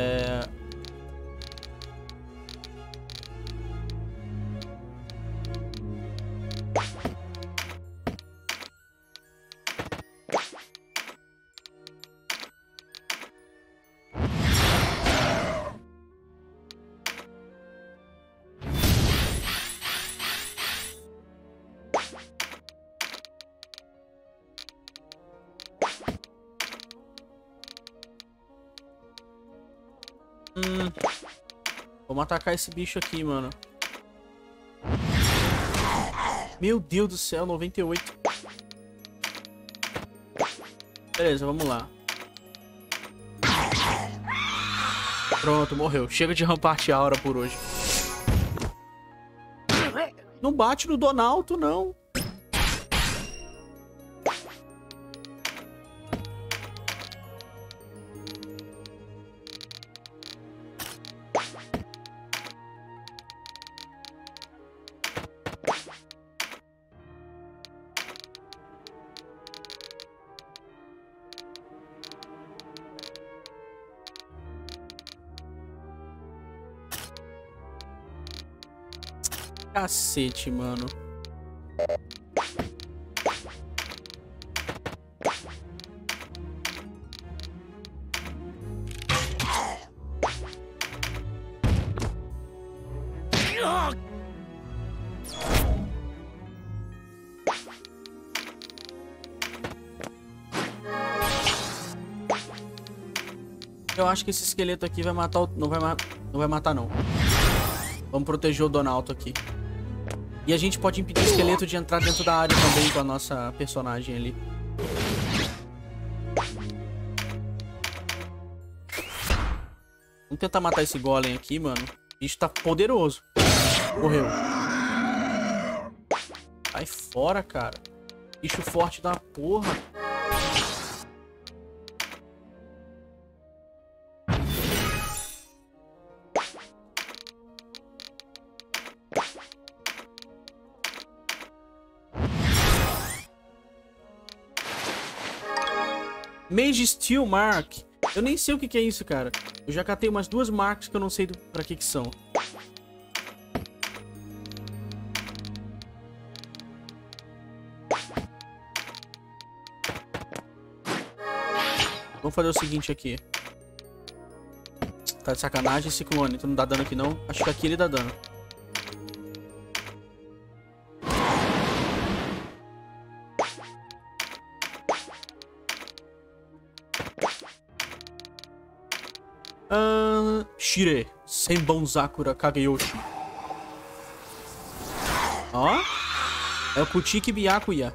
Vamos atacar esse bicho aqui, mano. Meu Deus do céu, 98. Beleza, vamos lá. Pronto, morreu. Chega de Rampart Aura por hoje. Não bate no Donalto, não. Cacete, mano. Eu acho que esse esqueleto aqui vai matar o... Não vai matar, não. Vamos proteger o Donalto aqui. E a gente pode impedir o esqueleto de entrar dentro da área também com a nossa personagem ali. Vamos tentar matar esse golem aqui, mano. O bicho tá poderoso. Morreu. Sai fora, cara. Bicho forte da porra. Mage Steel Mark. Eu nem sei o que é isso, cara. Eu já catei umas 2 marcas que eu não sei pra que são. Vamos fazer o seguinte aqui. Tá de sacanagem esse clone. Tu não dá dano aqui não? Acho que aqui ele dá dano. Shire Senbonzakura Kageyoshi. Ó. É o Kutiki Byakuya.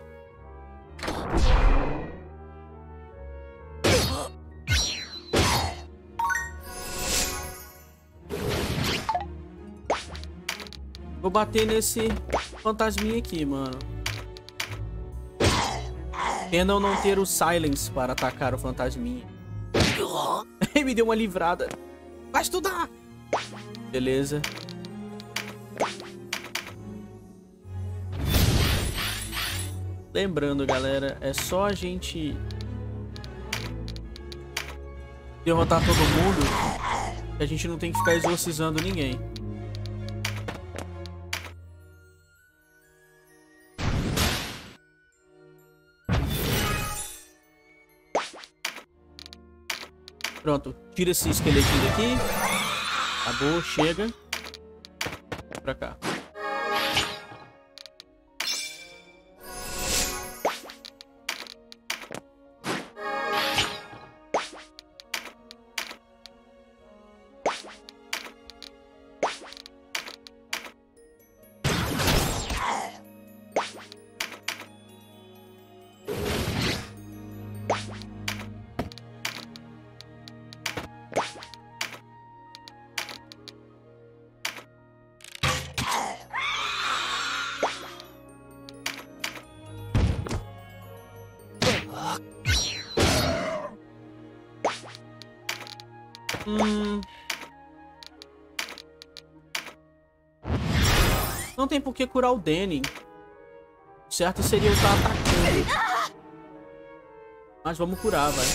Vou bater nesse fantasminha aqui, mano. Pena eu não ter o Silence para atacar o fantasminha. Ele me deu uma livrada. Vai estudar! Beleza. Lembrando, galera, é só a gente derrotar todo mundo, que a gente não tem que ficar exorcizando ninguém. Pronto, tira esse esqueletinho daqui. Acabou, chega. Pra cá. Não tem por que curar o Danny. O certo seria eu estar atacando. Mas vamos curar, vai.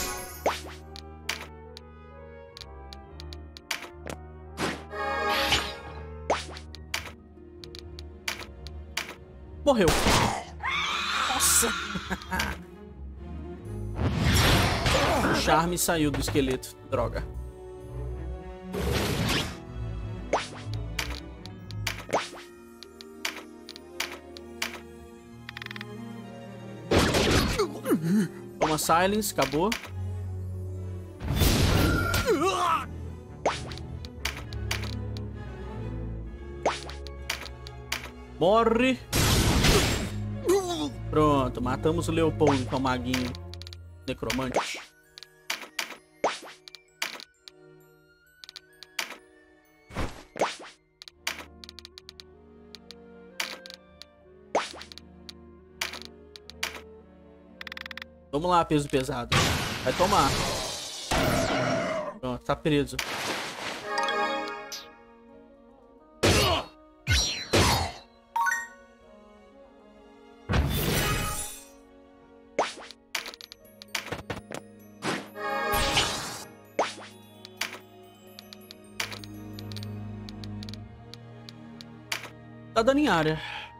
Morreu. Nossa. O charme saiu do esqueleto. Droga. Toma silence, acabou. Morre. Pronto, matamos o Leopoldo, que é o maguinho necromante. Vamos lá, peso pesado. Vai tomar. Pronto, tá preso. Tá dando em área.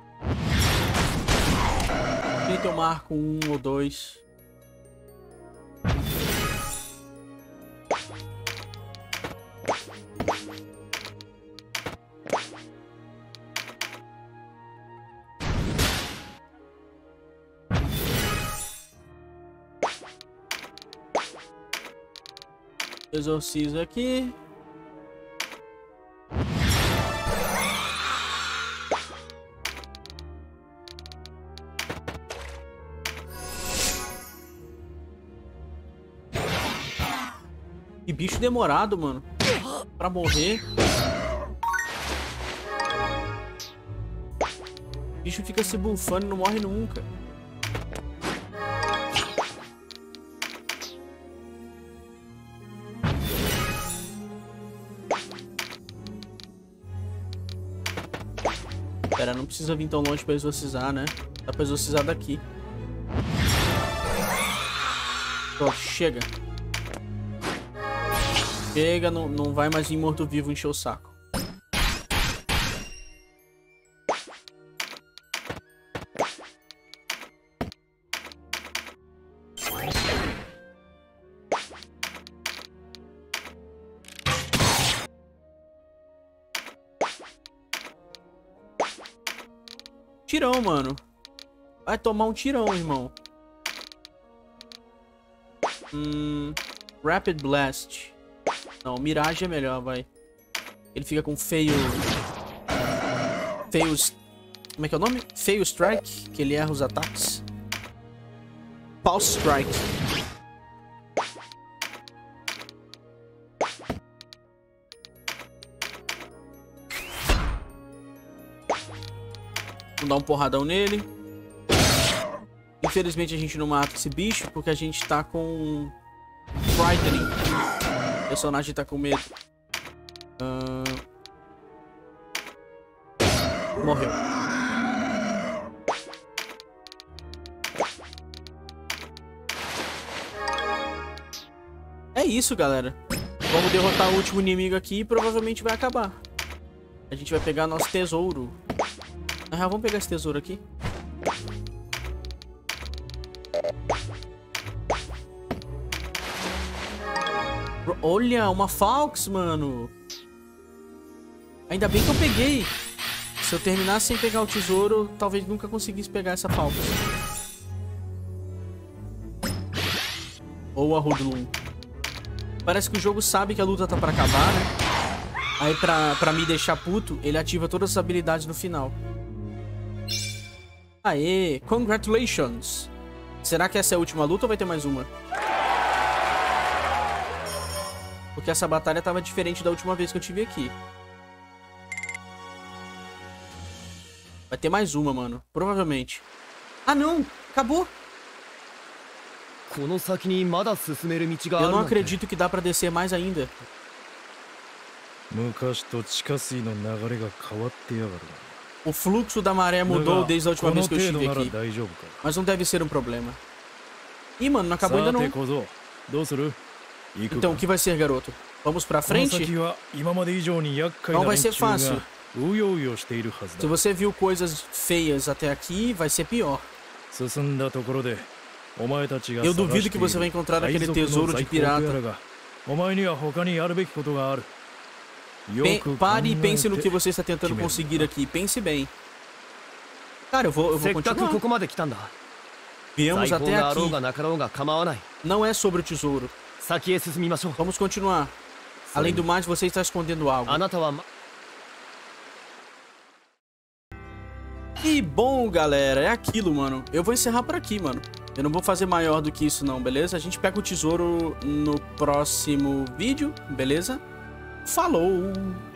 Tenta eu marco 1 ou 2. Exorcizo aqui. Que bicho demorado, mano. Pra morrer. O bicho fica se bufando e não morre nunca. Pera, não precisa vir tão longe pra exorcizar, né? Dá pra exorcizar daqui. Pronto, chega. Chega, não vai mais vir morto-vivo encher o saco. Tirão, mano. Vai tomar um tirão, irmão. Rapid Blast. Não, Mirage é melhor, vai. Ele fica com feio... Como é que é o nome? Feio Strike, que ele erra os ataques. Pulse Strike. Vamos dar um porradão nele. Infelizmente a gente não mata esse bicho porque a gente tá com Frightening. O personagem tá com medo. Morreu. É isso, galera. Vamos derrotar o último inimigo aqui e provavelmente vai acabar. A gente vai pegar nosso tesouro. Na real, vamos pegar esse tesouro aqui. Olha, uma Falx, mano. Ainda bem que eu peguei. Se eu terminasse sem pegar o tesouro, talvez nunca conseguisse pegar essa Falx. Ou a Hoodlum. Parece que o jogo sabe que a luta tá pra acabar, né? Aí pra me deixar puto, ele ativa todas as habilidades no final. Aê, congratulations. Será que essa é a última luta ou vai ter mais uma? Porque essa batalha tava diferente da última vez que eu tive aqui. Vai ter mais uma, mano. Provavelmente. Ah, não! Acabou! Eu não acredito que dá pra descer mais ainda. O fluxo da maré mudou desde a última vez que eu estive aqui. Mas não deve ser um problema. Ih, mano, não acabou ainda não. Então, o que vai ser, garoto? Vamos pra frente? Não vai ser fácil. Se você viu coisas feias até aqui, vai ser pior. Eu duvido que você vai encontrar aquele tesouro de pirata. Pare e pense no que você está tentando conseguir aqui. Pense bem. Cara, eu vou continuar. Viemos até aqui. Não é sobre o tesouro. Vamos continuar. Além do mais, você está escondendo algo. E bom, galera, é aquilo, mano. Eu vou encerrar por aqui, mano. Eu não vou fazer maior do que isso não, beleza? A gente pega o tesouro no próximo vídeo, beleza? Falou!